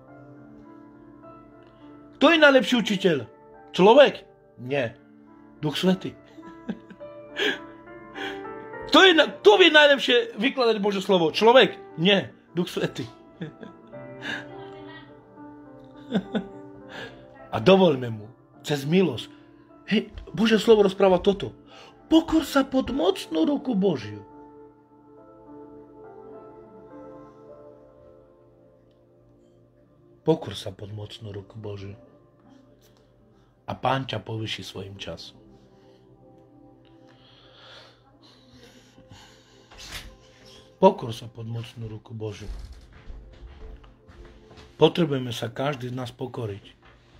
Kto je najlepší učiteľ? Človek? Nie. Duch Svätý. Kto, je, kto vie najlepšie vykladať Božie slovo? Človek? Nie. Duch Svätý. A dovoľme mu cez milosť. Hej, Božie slovo rozpráva toto. Pokor sa pod mocnú ruku Božiu. Pokor sa pod mocnú ruku Božiu. A Pán ťa povyší svojim časom. Pokor sa pod mocnú ruku Božiu. Potrebujeme sa každý z nás pokoriť.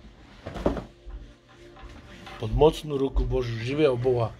Pod mocnú ruku Božiu, živého Boha.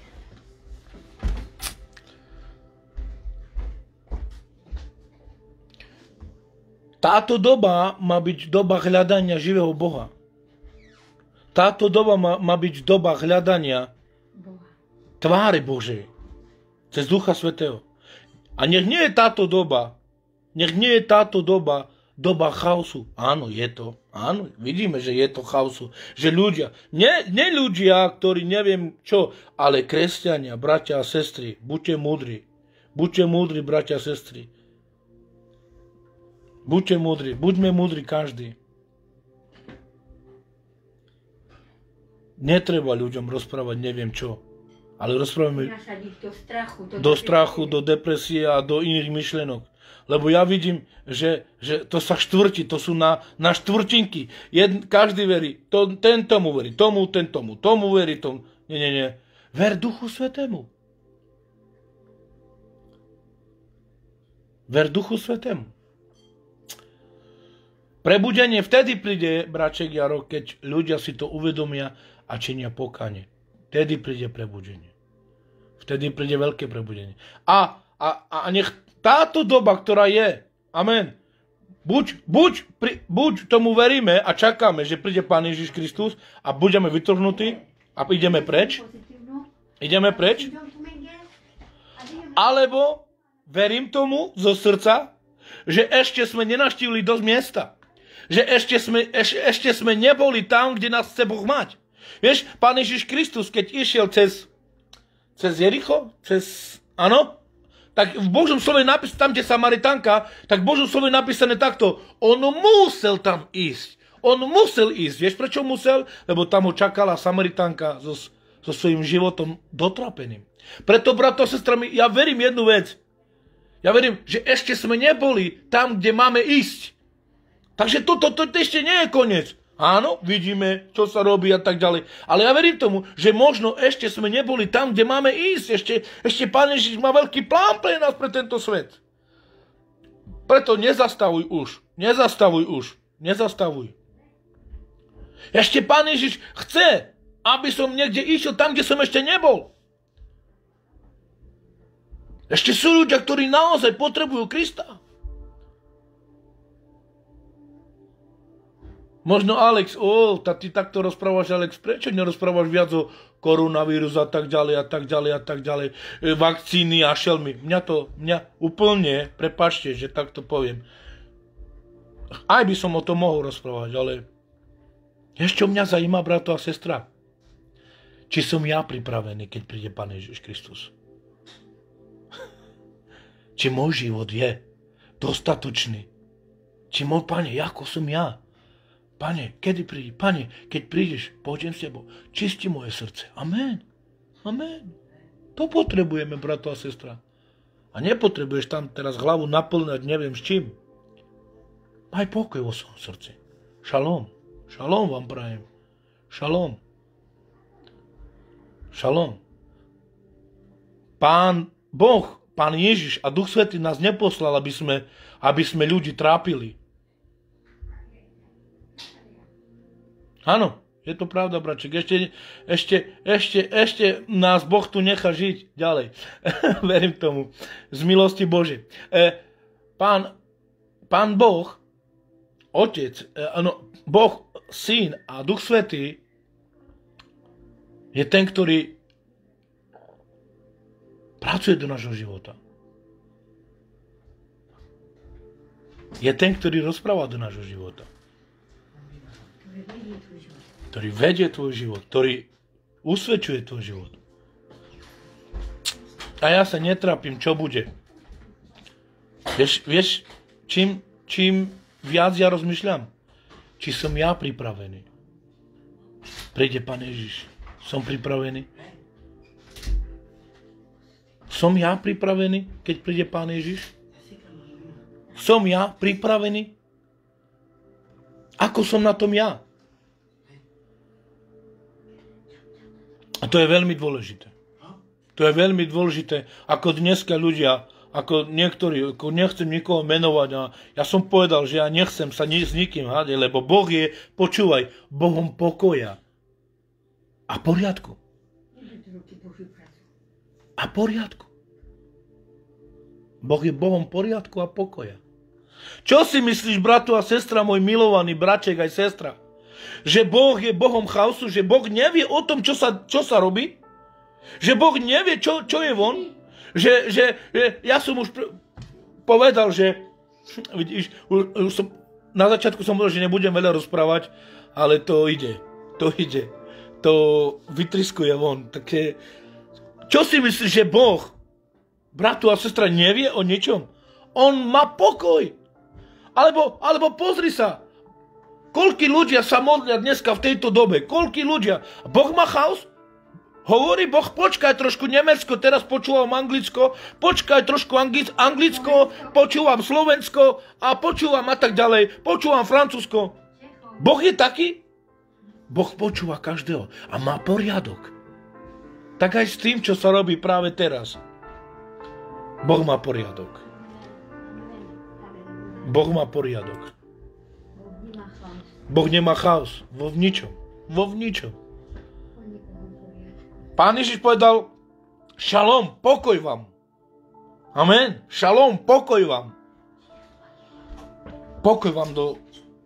Táto doba má byť doba hľadania živého Boha. Táto doba má, má byť doba hľadania tváre Božej. Cez Ducha Svätého. A nech nie je táto doba, nech nie je táto doba doba chaosu. Áno, je to. Áno, vidíme, že je to chaosu. Že ľudia, nie, nie ľudia, ktorí neviem čo, ale kresťania, bratia a sestry, buďte múdri. Buďte múdri, bratia a sestry. Buďte múdri, buďme múdri každý. Netreba ľuďom rozprávať neviem čo, ale rozprávame do strachu, do, do strachu, do depresie a do iných myšlienok. Lebo ja vidím, že, že to sa štvrti, to sú na, na štvrtinky. Jed, každý verí, to, ten tomu verí, tomu, ten tomu, tomu verí, tomu. Nie, nie, nie. Ver Duchu Svetému. Ver Duchu Svetému. Prebudenie vtedy príde, braček Jaro, keď ľudia si to uvedomia a činia pokánie. Vtedy príde prebudenie. Vtedy príde veľké prebudenie. A, a, a nech táto doba, ktorá je, amen, buď, buď, pri, buď tomu veríme a čakáme, že príde Pán Ježiš Kristus a budeme vytrhnutí a ideme preč, ideme preč, alebo verím tomu zo srdca, že ešte sme nenaštívili dosť miesta, že ešte sme, eš, ešte sme neboli tam, kde nás chce Boh mať. Vieš, Pán Ježiš Kristus, keď išiel cez, cez Jericho, cez, áno, tak v Božom slove napísané, tam, kde Samaritánka, tak v Božom slove napísané takto. On musel tam ísť. On musel ísť. Vieš, prečo musel? Lebo tam ho čakala Samaritánka so, so svojím životom dotrapeným. Preto, brato a sestrami, ja verím jednu vec. Ja verím, že ešte sme neboli tam, kde máme ísť. Takže toto to, to ešte nie je koniec. Áno, vidíme, čo sa robí a tak ďalej. Ale ja verím tomu, že možno ešte sme neboli tam, kde máme ísť. Ešte, ešte Pán Ježiš má veľký plán pre nás, pre tento svet. Preto nezastavuj už. Nezastavuj už. Nezastavuj. Ešte Pán Ježiš chce, aby som niekde išiel tam, kde som ešte nebol. Ešte sú ľudia, ktorí naozaj potrebujú Krista. Možno Alex, o, tá, ty takto rozprávaš, Alex, prečo nerozprávaš viac o koronavírus a tak ďalej a tak ďalej a tak ďalej, vakcíny a šelmy. Mňa to, mňa úplne, prepáčte, že takto poviem. Aj by som o tom mohol rozprávať, ale ešte mňa zajíma, brato a sestra, či som ja pripravený, keď príde Pán Ježiš Kristus. Či môj život je dostatočný. Či môj Pane, ako som ja. Pane, kedy príde? Pane, keď prídeš, pôjdem s tebou. Čisti moje srdce. Amen. Amen. To potrebujeme, brato a sestra. A nepotrebuješ tam teraz hlavu naplňať neviem s čím. Maj pokoj vo svojom srdci. Šalom. Šalom vám prajem. Šalom. Šalom. Pán Boh, Pán Ježiš a Duch Svätý nás neposlal, aby sme, aby sme ľudí trápili. Áno, je to pravda, braček. Ešte, ešte, ešte, ešte nás Boh tu nechá žiť ďalej. Verím tomu. Z milosti Božej. E, pán, pán Boh, Otec, e, ano, Boh, Syn a Duch Svätý je ten, ktorý pracuje do nášho života. Je ten, ktorý rozpráva do nášho života. Ktorý vedie tvoj život, ktorý usvedčuje tvoj život. A ja sa netrápim, čo bude. Vieš, vieš čím, čím viac ja rozmýšľam? Či som ja pripravený? Príde Pán Ježiš. Som pripravený? Som ja pripravený, keď príde Pán Ježiš? Som ja pripravený? Ako som na tom ja? A to je veľmi dôležité. To je veľmi dôležité, ako dneska ľudia, ako niektorí, ako nechcem nikoho menovať, a ja som povedal, že ja nechcem sa ni- s nikým hádať, lebo Boh je, počúvaj, Bohom pokoja a poriadku. A poriadku. Boh je Bohom poriadku a pokoja. Čo si myslíš, bratu a sestra, môj milovaný braček aj sestra? Že Boh je Bohom chaosu, že Boh nevie o tom, čo sa, čo sa robí? Že Boh nevie, čo, čo je von? Že, že, že ja som už pr- povedal, že vidíš, už, už som, na začiatku som povedal, že nebudem veľa rozprávať, ale to ide, to ide, to vytriskuje von. Také, čo si myslíš, že Boh, bratu a sestra, nevie o ničom? On má pokoj. Alebo, alebo pozri sa, koľkí ľudia sa modlia dneska v tejto dobe? Koľkí ľudia? Boh má chaos? Hovorí Boh, počkaj trošku Nemecko, teraz počúvam Anglicko, počkaj trošku Angli- Anglicko, počúvam Slovensko a počúvam a tak ďalej, počúvam Francúzsko. Boh je taký? Boh počúva každého a má poriadok. Tak aj s tým, čo sa robí práve teraz. Boh má poriadok. Boh má poriadok. Boh nemá chaos. Vo v ničom. Vo v ničom. Pán Ježiš povedal, šalom, pokoj vám. Amen. Šalom, pokoj vám. Pokoj vám do...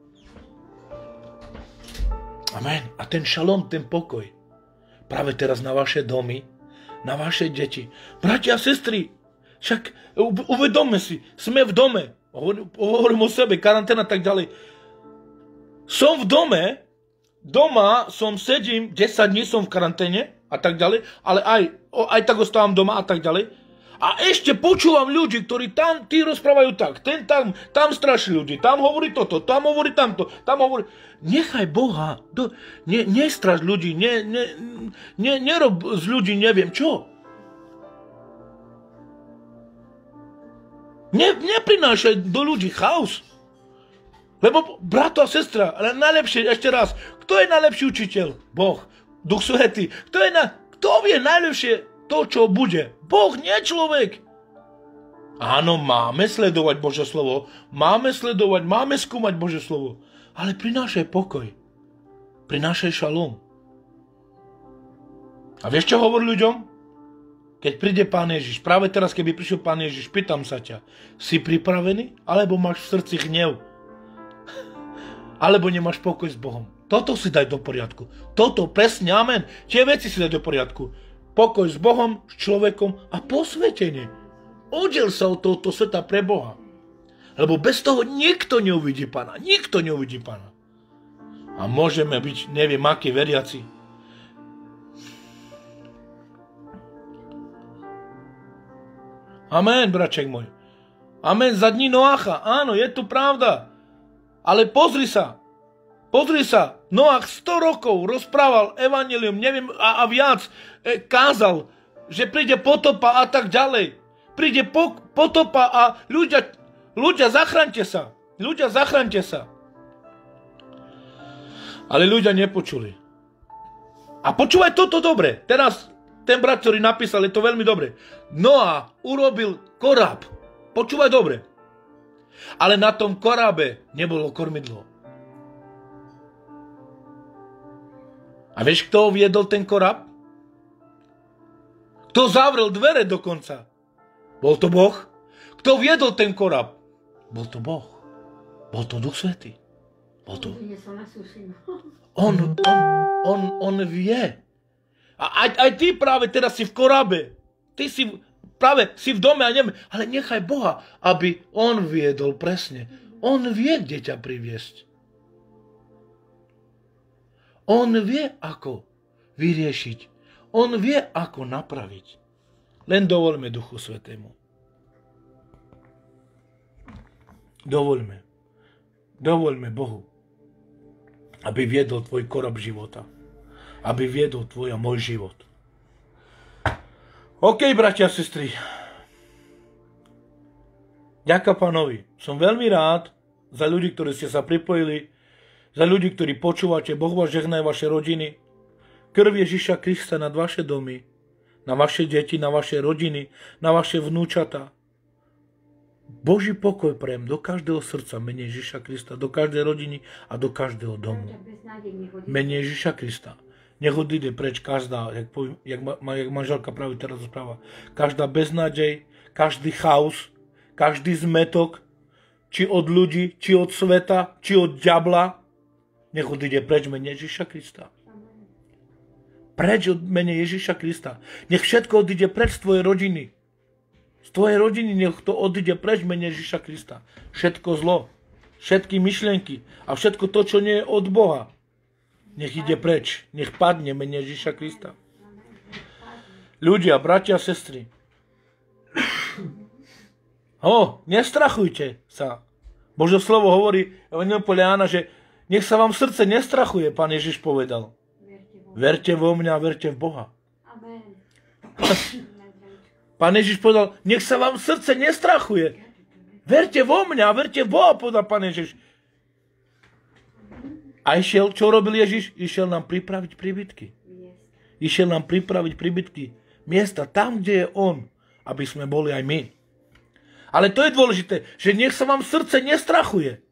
Amen. A ten šalom, ten pokoj. Práve teraz na vaše domy, na vaše deti. Bratia a sestry, však uvedomme si, sme v dome. Hovorím o sebe, karanténa a tak ďalej. Som v dome, doma som sedím, desať dní som v karanténe a tak ďalej, ale aj, aj tak ostávam doma a tak ďalej. A ešte počúvam ľudí, ktorí tam, tí rozprávajú tak, ten tam, tam straší ľudí, tam hovorí toto, tam hovorí tamto, tam hovorí... Nechaj Boha, do, ne, nestraž ľudí, ne, ne, ne, nerob z ľudí neviem čo. Ne, neprinášaj do ľudí chaos. Lebo brato a sestra, najlepšie, ešte raz, kto je najlepší učiteľ? Boh, Duch Svätý. Kto, je na, kto vie najlepšie to, čo bude? Boh, nie človek. Áno, máme sledovať Božie slovo, máme sledovať, máme skúmať Božie slovo, ale prinášaj pokoj, prinášaj šalom. A vieš, čo hovorí ľuďom? Keď príde Pán Ježiš, práve teraz, keby prišiel Pán Ježiš, pýtam sa ťa, si pripravený, alebo máš v srdci hnev? Alebo nemáš pokoj s Bohom? Toto si daj do poriadku. Toto, presne, amen. Tie veci si daj do poriadku. Pokoj s Bohom, s človekom a posvetenie. Oddel sa od tohto sveta pre Boha. Lebo bez toho nikto neuvidí Pána. Nikto neuvidí Pána. A môžeme byť, neviem, akí veriaci. Amen, braček môj. Amen, za dní Noácha. Áno, je to pravda. Ale pozri sa. Pozri sa. Noach sto rokov rozprával evanjelium, neviem, a, a viac. E, kázal, že príde potopa a tak ďalej. Príde po, potopa a ľudia, ľudia, zachránte sa. Ľudia, zachránte sa. Ale ľudia nepočuli. A počúvaj toto dobre. Teraz ten brat, ktorý napísal, je to veľmi dobre. Noá urobil koráb. Počúvaj dobre. Ale na tom korábe nebolo kormidlo. A vieš, kto viedol ten koráb? Kto zavrel dvere dokonca? Bol to Boh. Kto viedol ten koráb? Bol to Boh. Bol to Duch Svätý. Bol to... On, on, on, on vie. A aj, aj ty práve teraz si v korábe. Ty si práve si v dome a neviem. Ale nechaj Boha, aby on viedol presne. On vie, kde ťa priviesť. On vie, ako vyriešiť. On vie, ako napraviť. Len dovoľme Duchu Svätému. Dovoľme. Dovoľme Bohu, aby viedol tvoj koráb života. Aby viedol tvoj a môj život. OK, bratia a sestry. Ďakujem Pánovi. Som veľmi rád za ľudí, ktorí ste sa pripojili, za ľudí, ktorí počúvate. Boh vás žehnaj vaše rodiny. Krv Ježiša Krista nad vaše domy, na vaše deti, na vaše rodiny, na vaše vnúčata. Boží pokoj prejem do každého srdca, mene Ježiša Krista, do každej rodiny a do každého domu. Mene Ježiša Krista. Nech odíde preč každá, jak, poviem, jak, ma, jak manželka práve teraz rozpráva, každá beznádej, každý chaos, každý zmetok, či od ľudí, či od sveta, či od diabla, nech odíde preč mene Ježiša Krista. Preč od mene Ježiša Krista. Nech všetko odíde preč z tvojej rodiny. Z tvojej rodiny nech to odíde preč mene Ježiša Krista. Všetko zlo, všetky myšlienky a všetko to, čo nie je od Boha, nech ide preč. Nech padne mene Ježiša Krista. Ľudia, bratia a sestry. Ho, nestrachujte sa. Božie slovo hovorí Evangelium podľa Jána, že nech sa vám srdce nestrachuje, Pán Ježiš povedal. Verte vo mňa a verte v Boha. Pán Ježiš povedal, nech sa vám srdce nestrachuje. Verte vo mňa, verte v Boha, povedal Pán Ježiš. A išiel, čo robil Ježiš? Išiel nám pripraviť príbytky. Išiel nám pripraviť príbytky. Miesta tam, kde je on, aby sme boli aj my. Ale to je dôležité, že nech sa vám srdce nestrachuje.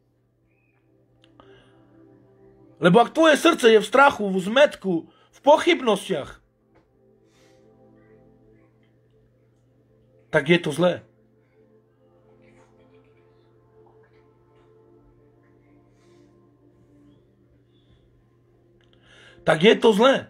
Lebo ak tvoje srdce je v strachu, v zmätku, v pochybnostiach, tak je to zlé. Tak je to zlé.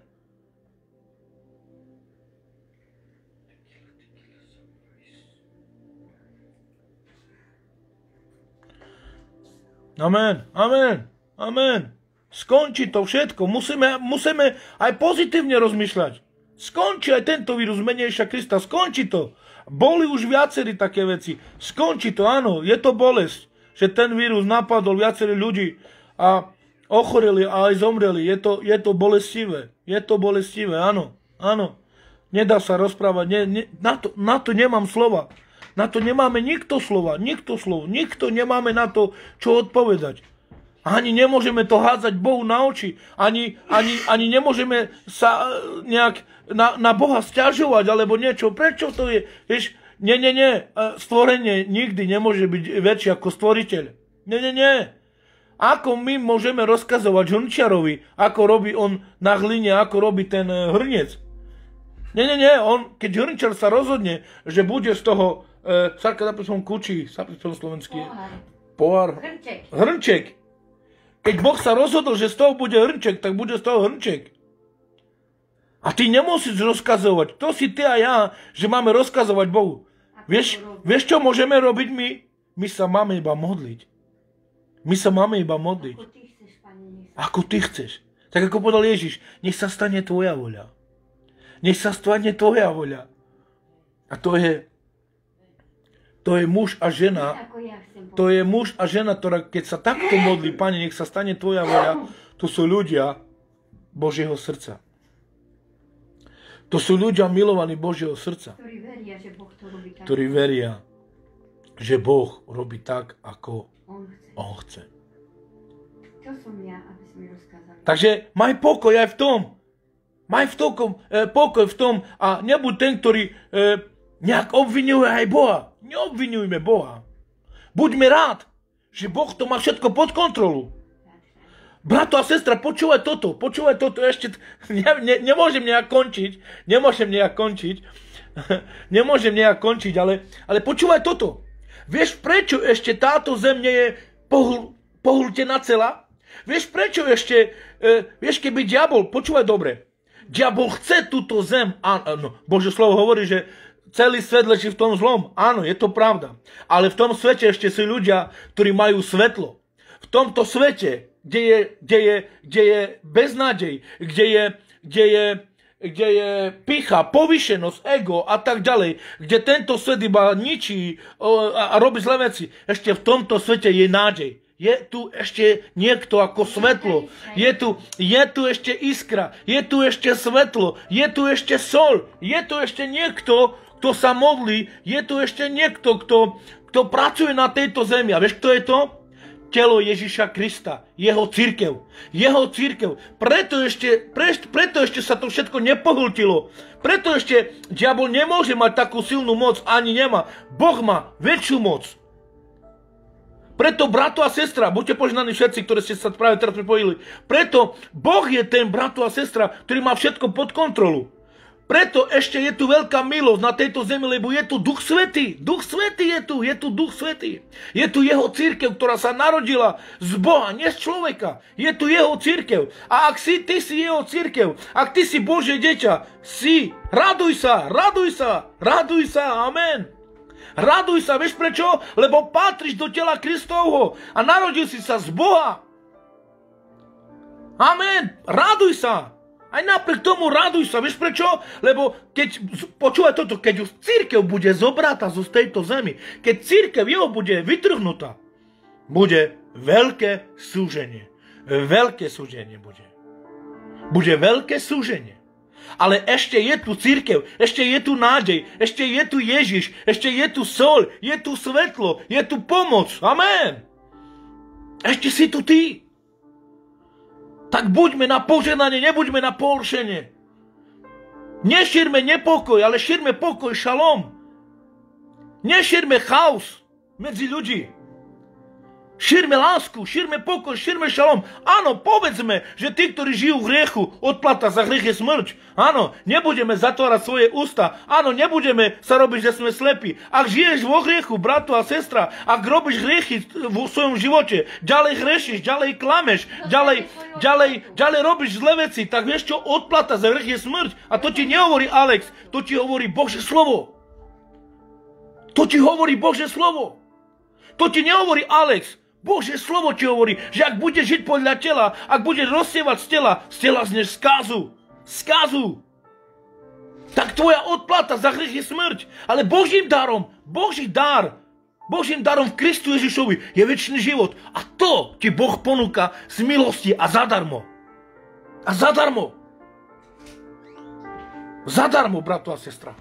Amen, amen, amen. Skončí to všetko. Musíme, musíme aj pozitívne rozmýšľať. Skončí aj tento vírus menejšia Krista. Skončí to. Boli už viacerí také veci. Skončí to, áno. Je to bolesť, že ten vírus napadol viacerí ľudí a ochoreli a aj zomreli. Je to, je to bolestivé. Je to bolestivé, áno. Áno. Nedá sa rozprávať. Nie, nie, na, to, na to nemám slova. Na to nemáme nikto slova. Nikto slov. Nikto nemáme na to, čo odpovedať. Ani nemôžeme to hádzať Bohu na oči. Ani, ani, ani nemôžeme sa nejak na, na Boha sťažovať alebo niečo. Prečo to je? Vieš, nie, nie, nie. Stvorenie nikdy nemôže byť väčšie ako stvoriteľ. Nie, nie, nie. Ako my môžeme rozkazovať hrnčiarovi, ako robí on na hline, ako robí ten hrniec? Nie, nie, nie. On, keď hrnčiar sa rozhodne, že bude z toho E, Sarka, zapísom kučí, zapísom slovenský. Pohár. Hrnček. Hrnček. Keď Boh sa rozhodol, že z toho bude hrnček, tak bude z toho hrnček. A ty nemusíš rozkazovať. To si ty a ja, že máme rozkazovať Bohu. Vieš, vieš, čo môžeme robiť my? My sa máme iba modliť. My sa máme iba modliť. Ako ty chceš, Pane, ako ty chceš. Tak ako povedal Ježiš, nech sa stane tvoja voľa. Nech sa stane tvoja voľa. A to je To je muž a žena, to je muž a žena, ktorá keď sa takto modlí, Pane, nech sa stane tvoja voľa, to sú ľudia Božieho srdca. To sú ľudia milovaní Božieho srdca. Ktorí veria, že Boh to robí tak. Ktorí veria, že Boh robí tak, ako On chce. On chce. Čo som ja, aby si mi rozkázali? Takže maj pokoj aj v tom. Maj v tokom, eh, pokoj v tom a nebuď ten, ktorý eh, nejak obvinuje aj Boha. Neobvinujme Boha. Buďme rád, že Boh to má všetko pod kontrolu. Brato a sestra, počúvaj toto, počúvaj toto ešte, ne, ne, nemôžem nejak končiť, nemôžem nejak končiť, nemôžem nejak končiť, ale, ale počúvaj toto. Vieš, prečo ešte táto zem nie je pohl, pohltená celá? Vieš, prečo ešte, e, vieš, keby diabol, počúvaj dobre, diabol chce túto zem, a, no, Božie slovo hovorí, že celý svet leží v tom zlom. Áno, je to pravda. Ale v tom svete ešte sú ľudia, ktorí majú svetlo. V tomto svete, kde je, kde je, kde je beznádej, kde je, kde je, kde je pýcha, povýšenosť, ego a tak ďalej, kde tento svet iba ničí a, a robí zlé veci, ešte v tomto svete je nádej. Je tu ešte niekto ako svetlo. Je tu, je tu ešte iskra. Je tu ešte svetlo. Je tu ešte sol. Je tu ešte niekto, kto sa modlí. Je tu ešte niekto, kto, kto pracuje na tejto zemi. A vieš, kto je to? Telo Ježiša Krista. Jeho cirkev. Jeho cirkev. Preto ešte, pre, preto ešte sa to všetko nepohltilo. Preto ešte diabol nemôže mať takú silnú moc. Ani nemá. Boh má väčšiu moc. Preto, brato a sestra, buďte požehnaní všetci, ktorí ste sa práve teraz pripojili. Preto Boh je ten brato a sestra, ktorý má všetko pod kontrolu. Preto ešte je tu veľká milosť na tejto zemi, lebo je tu Duch Svätý. Duch Svätý je tu, je tu Duch Svätý. Je tu jeho cirkev, ktorá sa narodila z Boha, nie z človeka. Je tu jeho cirkev. A ak si, ty si jeho cirkev, ak ty si Božie dieťa, si, raduj sa, raduj sa, raduj sa, amen. Raduj sa, vieš prečo? Lebo patríš do tela Kristovho a narodil si sa z Boha. Amen. Raduj sa. Aj napriek tomu raduj sa. Vieš prečo? Lebo keď, počúvaj toto, keď už cirkev bude zobratá zo tejto zemi, keď cirkev jeho bude vytrhnutá, bude veľké súženie. Veľké súženie bude. Bude veľké súženie. Ale ešte je tu cirkev, ešte je tu nádej, ešte je tu Ježiš, ešte je tu soľ, je tu svetlo, je tu pomoc. Amen. Ešte si tu ty. Tak buďme na požehnanie, nebuďme na pohoršenie. Nešírme nepokoj, ale šírme pokoj, šalom. Nešírme chaos medzi ľudí. Šírme lásku, šírme pokoj, šírme šalom. Áno, povedzme, že tí, ktorí žijú v hriechu, odplata za hriech je smrť. Áno, nebudeme zatvárať svoje ústa. Áno, nebudeme sa robiť, že sme slepí. Ak žiješ vo hriechu, bratu a sestra, ak robíš hriechy vo svojom živote, ďalej hrešiš, ďalej klameš, ďalej, ďalej, ďalej robíš zlé veci, tak vieš čo, odplata za hriech je smrť. A to ti nehovorí Alex, to ti hovorí Božie slovo. To ti hovorí Božie slovo. To ti nehovorí Alex. Božie slovo ti hovorí, že ak budeš žiť podľa tela, ak budeš rozsievať z tela, z tela zneš skazu. Skazu. Tak tvoja odplata za hriech je smrť. Ale Božím darom, Boží dar, Božím darom v Kristu Ježišovi je večný život. A to ti Boh ponúka z milosti a zadarmo. A zadarmo. Zadarmo, bratu a sestra.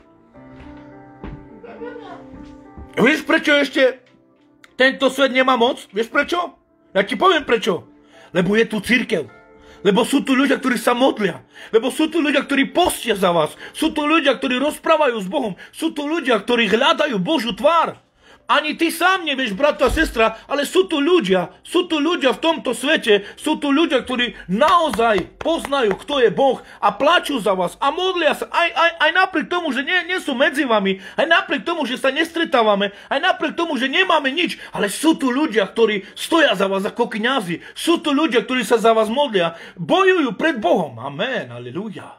Vieš, prečo ešte tento svet nemá moc? Vieš prečo? Ja ti poviem prečo. Lebo je tu cirkev. Lebo sú tu ľudia, ktorí sa modlia. Lebo sú tu ľudia, ktorí postia za vás. Sú tu ľudia, ktorí rozprávajú s Bohom. Sú tu ľudia, ktorí hľadajú Božiu tvár. Ani ty sám nevieš, brat a sestra, ale sú tu ľudia, sú tu ľudia v tomto svete, sú tu ľudia, ktorí naozaj poznajú, kto je Boh a plačú za vás a modlia sa. Aj, aj, aj napriek tomu, že nie, nie sú medzi vami, aj napriek tomu, že sa nestretávame, aj napriek tomu, že nemáme nič, ale sú tu ľudia, ktorí stoja za vás ako kňazi. Sú tu ľudia, ktorí sa za vás modlia, bojujú pred Bohom. Amen, aleluja.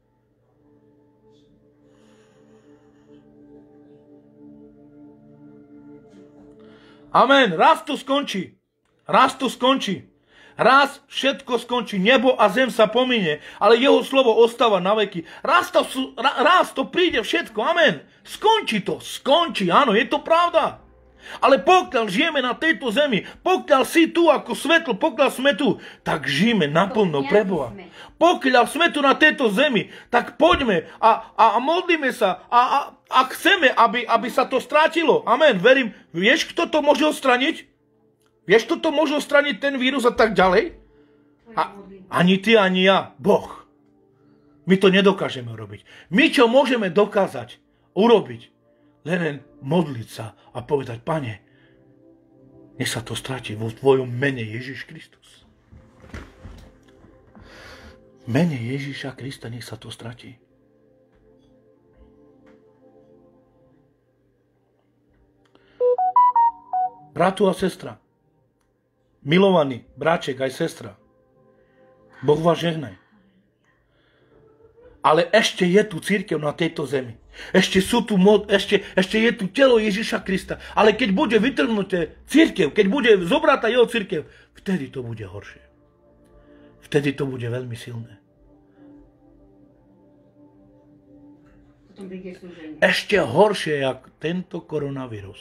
Amen. Raz to skončí. Raz to skončí. Raz všetko skončí. Nebo a zem sa pominie, ale jeho slovo ostáva na veky. Raz to, raz to príde všetko. Amen. Skončí to. Skončí. Áno, je to pravda. Ale pokiaľ žijeme na tejto zemi, pokiaľ si tu ako svetlo, pokiaľ sme tu, tak žijeme naplno pre Boha. Pokiaľ sme tu na tejto zemi, tak poďme a, a, a modlíme sa a, a, a chceme, aby, aby sa to strátilo. Amen. Verím. Vieš, kto to môže odstraniť? Vieš, kto to môže odstraniť, ten vírus a tak ďalej? A, ani ty, ani ja. Boh. My to nedokážeme urobiť. My čo môžeme dokázať urobiť? Len modliť sa a povedať, Pane, nech sa to stratí vo tvojom mene Ježiš Kristus. Mene Ježiša Krista, nech sa to stratí. Bratu a sestra, milovaný bráček aj sestra, Boh vás žehnaj. Ale ešte je tu cirkev na tejto zemi. Ešte, sú tu mod, ešte, ešte je tu telo Ježiša Krista. Ale keď bude vytrhnuté cirkev, keď bude zobratá jeho cirkev, vtedy to bude horšie. Vtedy to bude veľmi silné. Ešte horšie, jak tento koronavírus.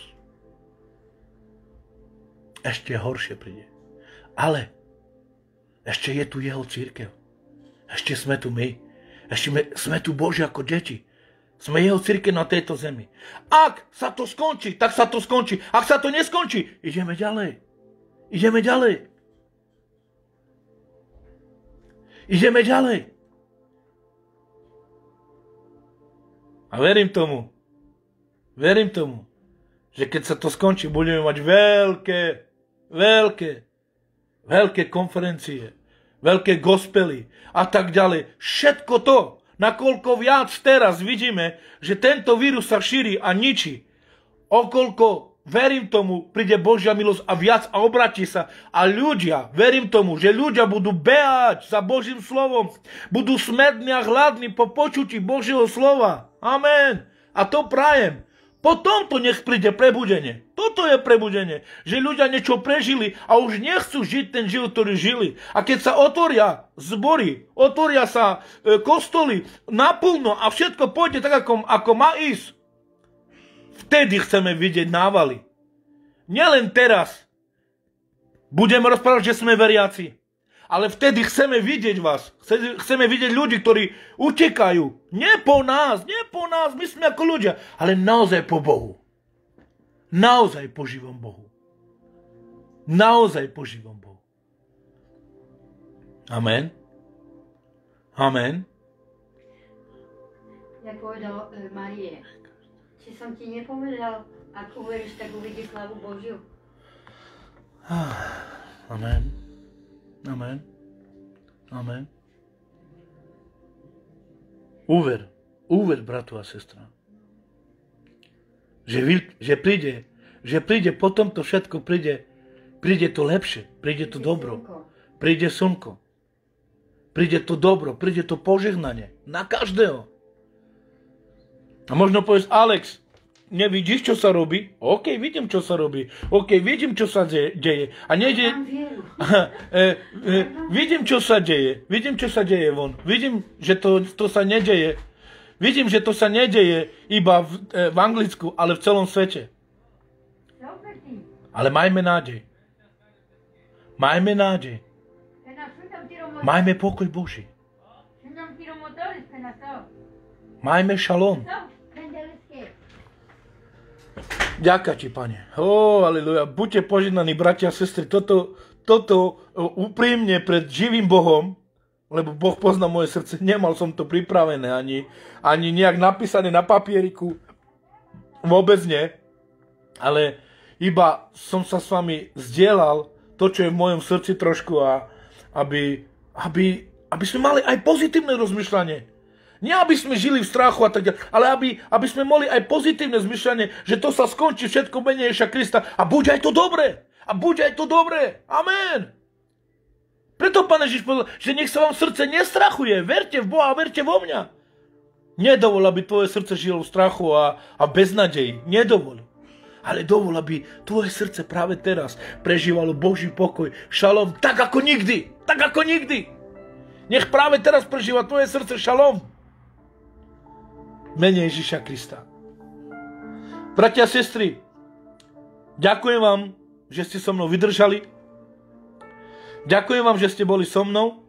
Ešte horšie príde. Ale ešte je tu jeho cirkev. Ešte sme tu my. Ešte sme, sme tu Boží ako deti. Sme jeho cirkev na tejto zemi. Ak sa to skončí, tak sa to skončí. Ak sa to neskončí, ideme ďalej. Ideme ďalej. Ideme ďalej. A verím tomu, verím tomu, že keď sa to skončí, budeme mať veľké, veľké, veľké konferencie, veľké gospely a tak ďalej. Všetko to, nakoľko viac teraz vidíme, že tento vírus sa šíri a ničí, okoľko, verím tomu, príde Božia milosť a viac a obratí sa. A ľudia, verím tomu, že ľudia budú behať za Božím slovom, budú smední a hladní po počutí Božieho slova. Amen. A to prajem. Potom to nech príde prebudenie. Toto je prebudenie. Že ľudia niečo prežili a už nechcú žiť ten život, ktorý žili. A keď sa otvoria zbory, otvoria sa e, kostoly naplno a všetko pôjde tak, ako, ako má ísť, vtedy chceme vidieť návaly. Nielen teraz budeme rozprávať, že sme veriaci. Ale vtedy chceme vidieť vás. Chceme vidieť ľudí, ktorí utekajú. Nie po nás, nie po nás, my sme ako ľudia, ale naozaj po Bohu. Naozaj po živom Bohu. Naozaj po živom Bohu. Amen. Amen. Jak povedal e, Marie, či som ti nepovedal, ak uveríš, tak uvidíš slavu Božiu. Amen. Amen. Amen. Uver, uver, bratu a sestra. Že, vy, že príde, že príde, po tomto všetko príde, príde to lepšie, príde to dobro, príde slnko, príde to dobro, príde to požehnanie na každého. A možno povieš, Alex, nevidíš, čo sa robí? OK, vidím, čo sa robí. OK, vidím, čo sa deje. A nejde... e, e, vidím, čo sa deje. Vidím, čo sa deje von. Vidím, že to, to sa nedeje. Vidím, že to sa nedeje iba v, e, v Anglicku, ale v celom svete. Ale majme nádej. Majme nádej. Majme pokoj Boží. Majme šalom. Ďakujem ti, Pane. Ó, aleluja. Buďte požehnaní, bratia a sestry. Toto, toto úprimne pred živým Bohom, lebo Boh pozná moje srdce, nemal som to pripravené, ani, ani nejak napísané na papieriku. Vôbec nie. Ale iba som sa s vami zdieľal to, čo je v mojom srdci trošku, a aby, aby, aby sme mali aj pozitívne rozmýšľanie. Nie, aby sme žili v strachu a tak ďalej, ale aby, aby sme mohli aj pozitívne zmyšľanie, že to sa skončí všetko mene Ježiša Krista a buď aj to dobré. A buď aj to dobré. Amen. Preto Pán Ježiš povedal, že nech sa vám srdce nestrachuje. Verte v Boha a verte vo mňa. Nedovol, aby tvoje srdce žilo v strachu a, a beznadeji. Nedovol. Ale dovol, aby tvoje srdce práve teraz prežívalo Boží pokoj, šalom, tak ako nikdy. Tak ako nikdy. Nech práve teraz prežíva tvoje srdce šalom. Mene Ježiša Krista. Bratia a sestry, ďakujem vám, že ste so mnou vydržali. Ďakujem vám, že ste boli so mnou.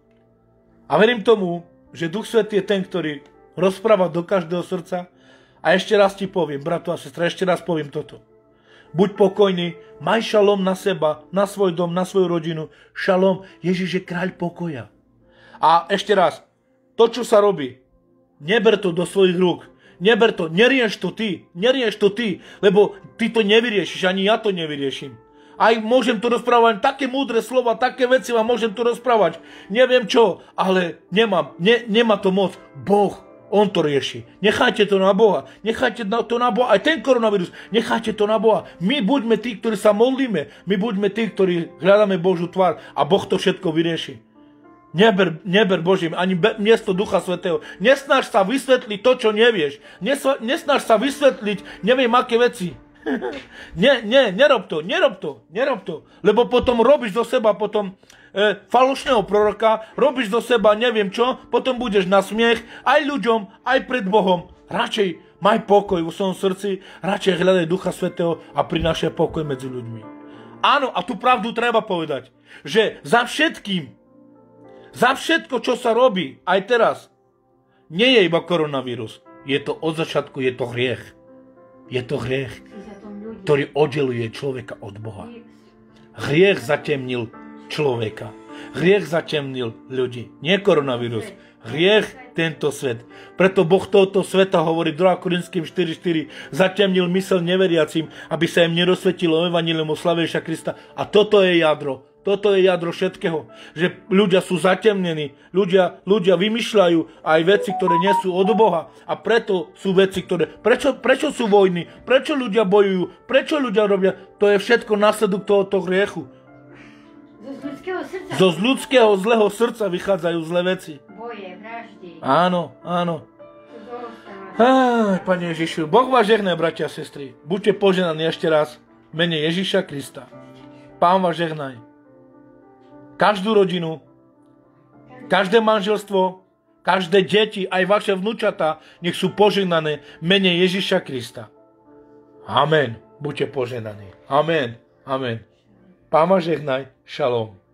A verím tomu, že Duch Svätý je ten, ktorý rozpráva do každého srdca. A ešte raz ti poviem, bratu a sestra, ešte raz poviem toto. Buď pokojný, maj šalom na seba, na svoj dom, na svoju rodinu. Šalom, Ježiš je kráľ pokoja. A ešte raz, to, čo sa robí, neber to do svojich rúk. Neber to, nerieš to ty, nerieš to ty, lebo ty to nevyriešiš, ani ja to nevyriešim. Aj môžem tu rozprávať také múdre slova, také veci vám môžem tu rozprávať. Neviem čo, ale nemám, ne, nemá to moc. Boh, on to rieši. Nechajte to na Boha, nechajte to na Boha. Aj ten koronavírus, nechajte to na Boha. My buďme tí, ktorí sa modlíme, my buďme tí, ktorí hľadáme Božiu tvár a Boh to všetko vyrieši. Neber, neber Božím, ani be, miesto Ducha Svätého. Nesnáž sa vysvetliť to, čo nevieš. Nesva, nesnáž sa vysvetliť neviem aké veci. Nie, nie, nerob to, nerob to, nerob to. Lebo potom robíš do seba potom e, falošného proroka, robíš do seba neviem čo, potom budeš na smiech aj ľuďom, aj pred Bohom. Radšej maj pokoj vo svojom srdci, radšej hľadaj Ducha Svätého a prinášaj pokoj medzi ľuďmi. Áno, a tú pravdu treba povedať, že za všetkým, za všetko, čo sa robí aj teraz, nie je iba koronavírus. Je to od začiatku, je to hriech. Je to hriech, ktorý oddeluje človeka od Boha. Hriech zatemnil človeka. Hriech zatemnil ľudí. Nie koronavírus. Hriech tento svet. Preto Boh tohto sveta hovorí druhá Korinským štyri štyri. Zatemnil myseľ neveriacim, aby sa im nerozsvetilo evanjelium o slave Ježiša Krista. A toto je jadro. Toto je jadro všetkého, že ľudia sú zatemnení, ľudia, ľudia vymýšľajú aj veci, ktoré nie sú od Boha a preto sú veci, ktoré... Prečo, prečo sú vojny? Prečo ľudia bojujú? Prečo ľudia robia? To je všetko následok tohoto hriechu. Zo ľudského srdca. Zo z ľudského zlého srdca vychádzajú zlé veci. Boje, vraždy. Áno, áno. Á, Pane Ježišu, Boh vás žehná, bratia a sestry. Buďte požehnaní ešte raz v mene Ježiša Krista. Pán vás žehnaj. Každú rodinu, každé manželstvo, každé deti, aj vaše vnúčatá, nech sú požehnané v mene Ježiša Krista. Amen. Buďte požehnaní. Amen. Amen. Pán vás žehnaj. Šalom.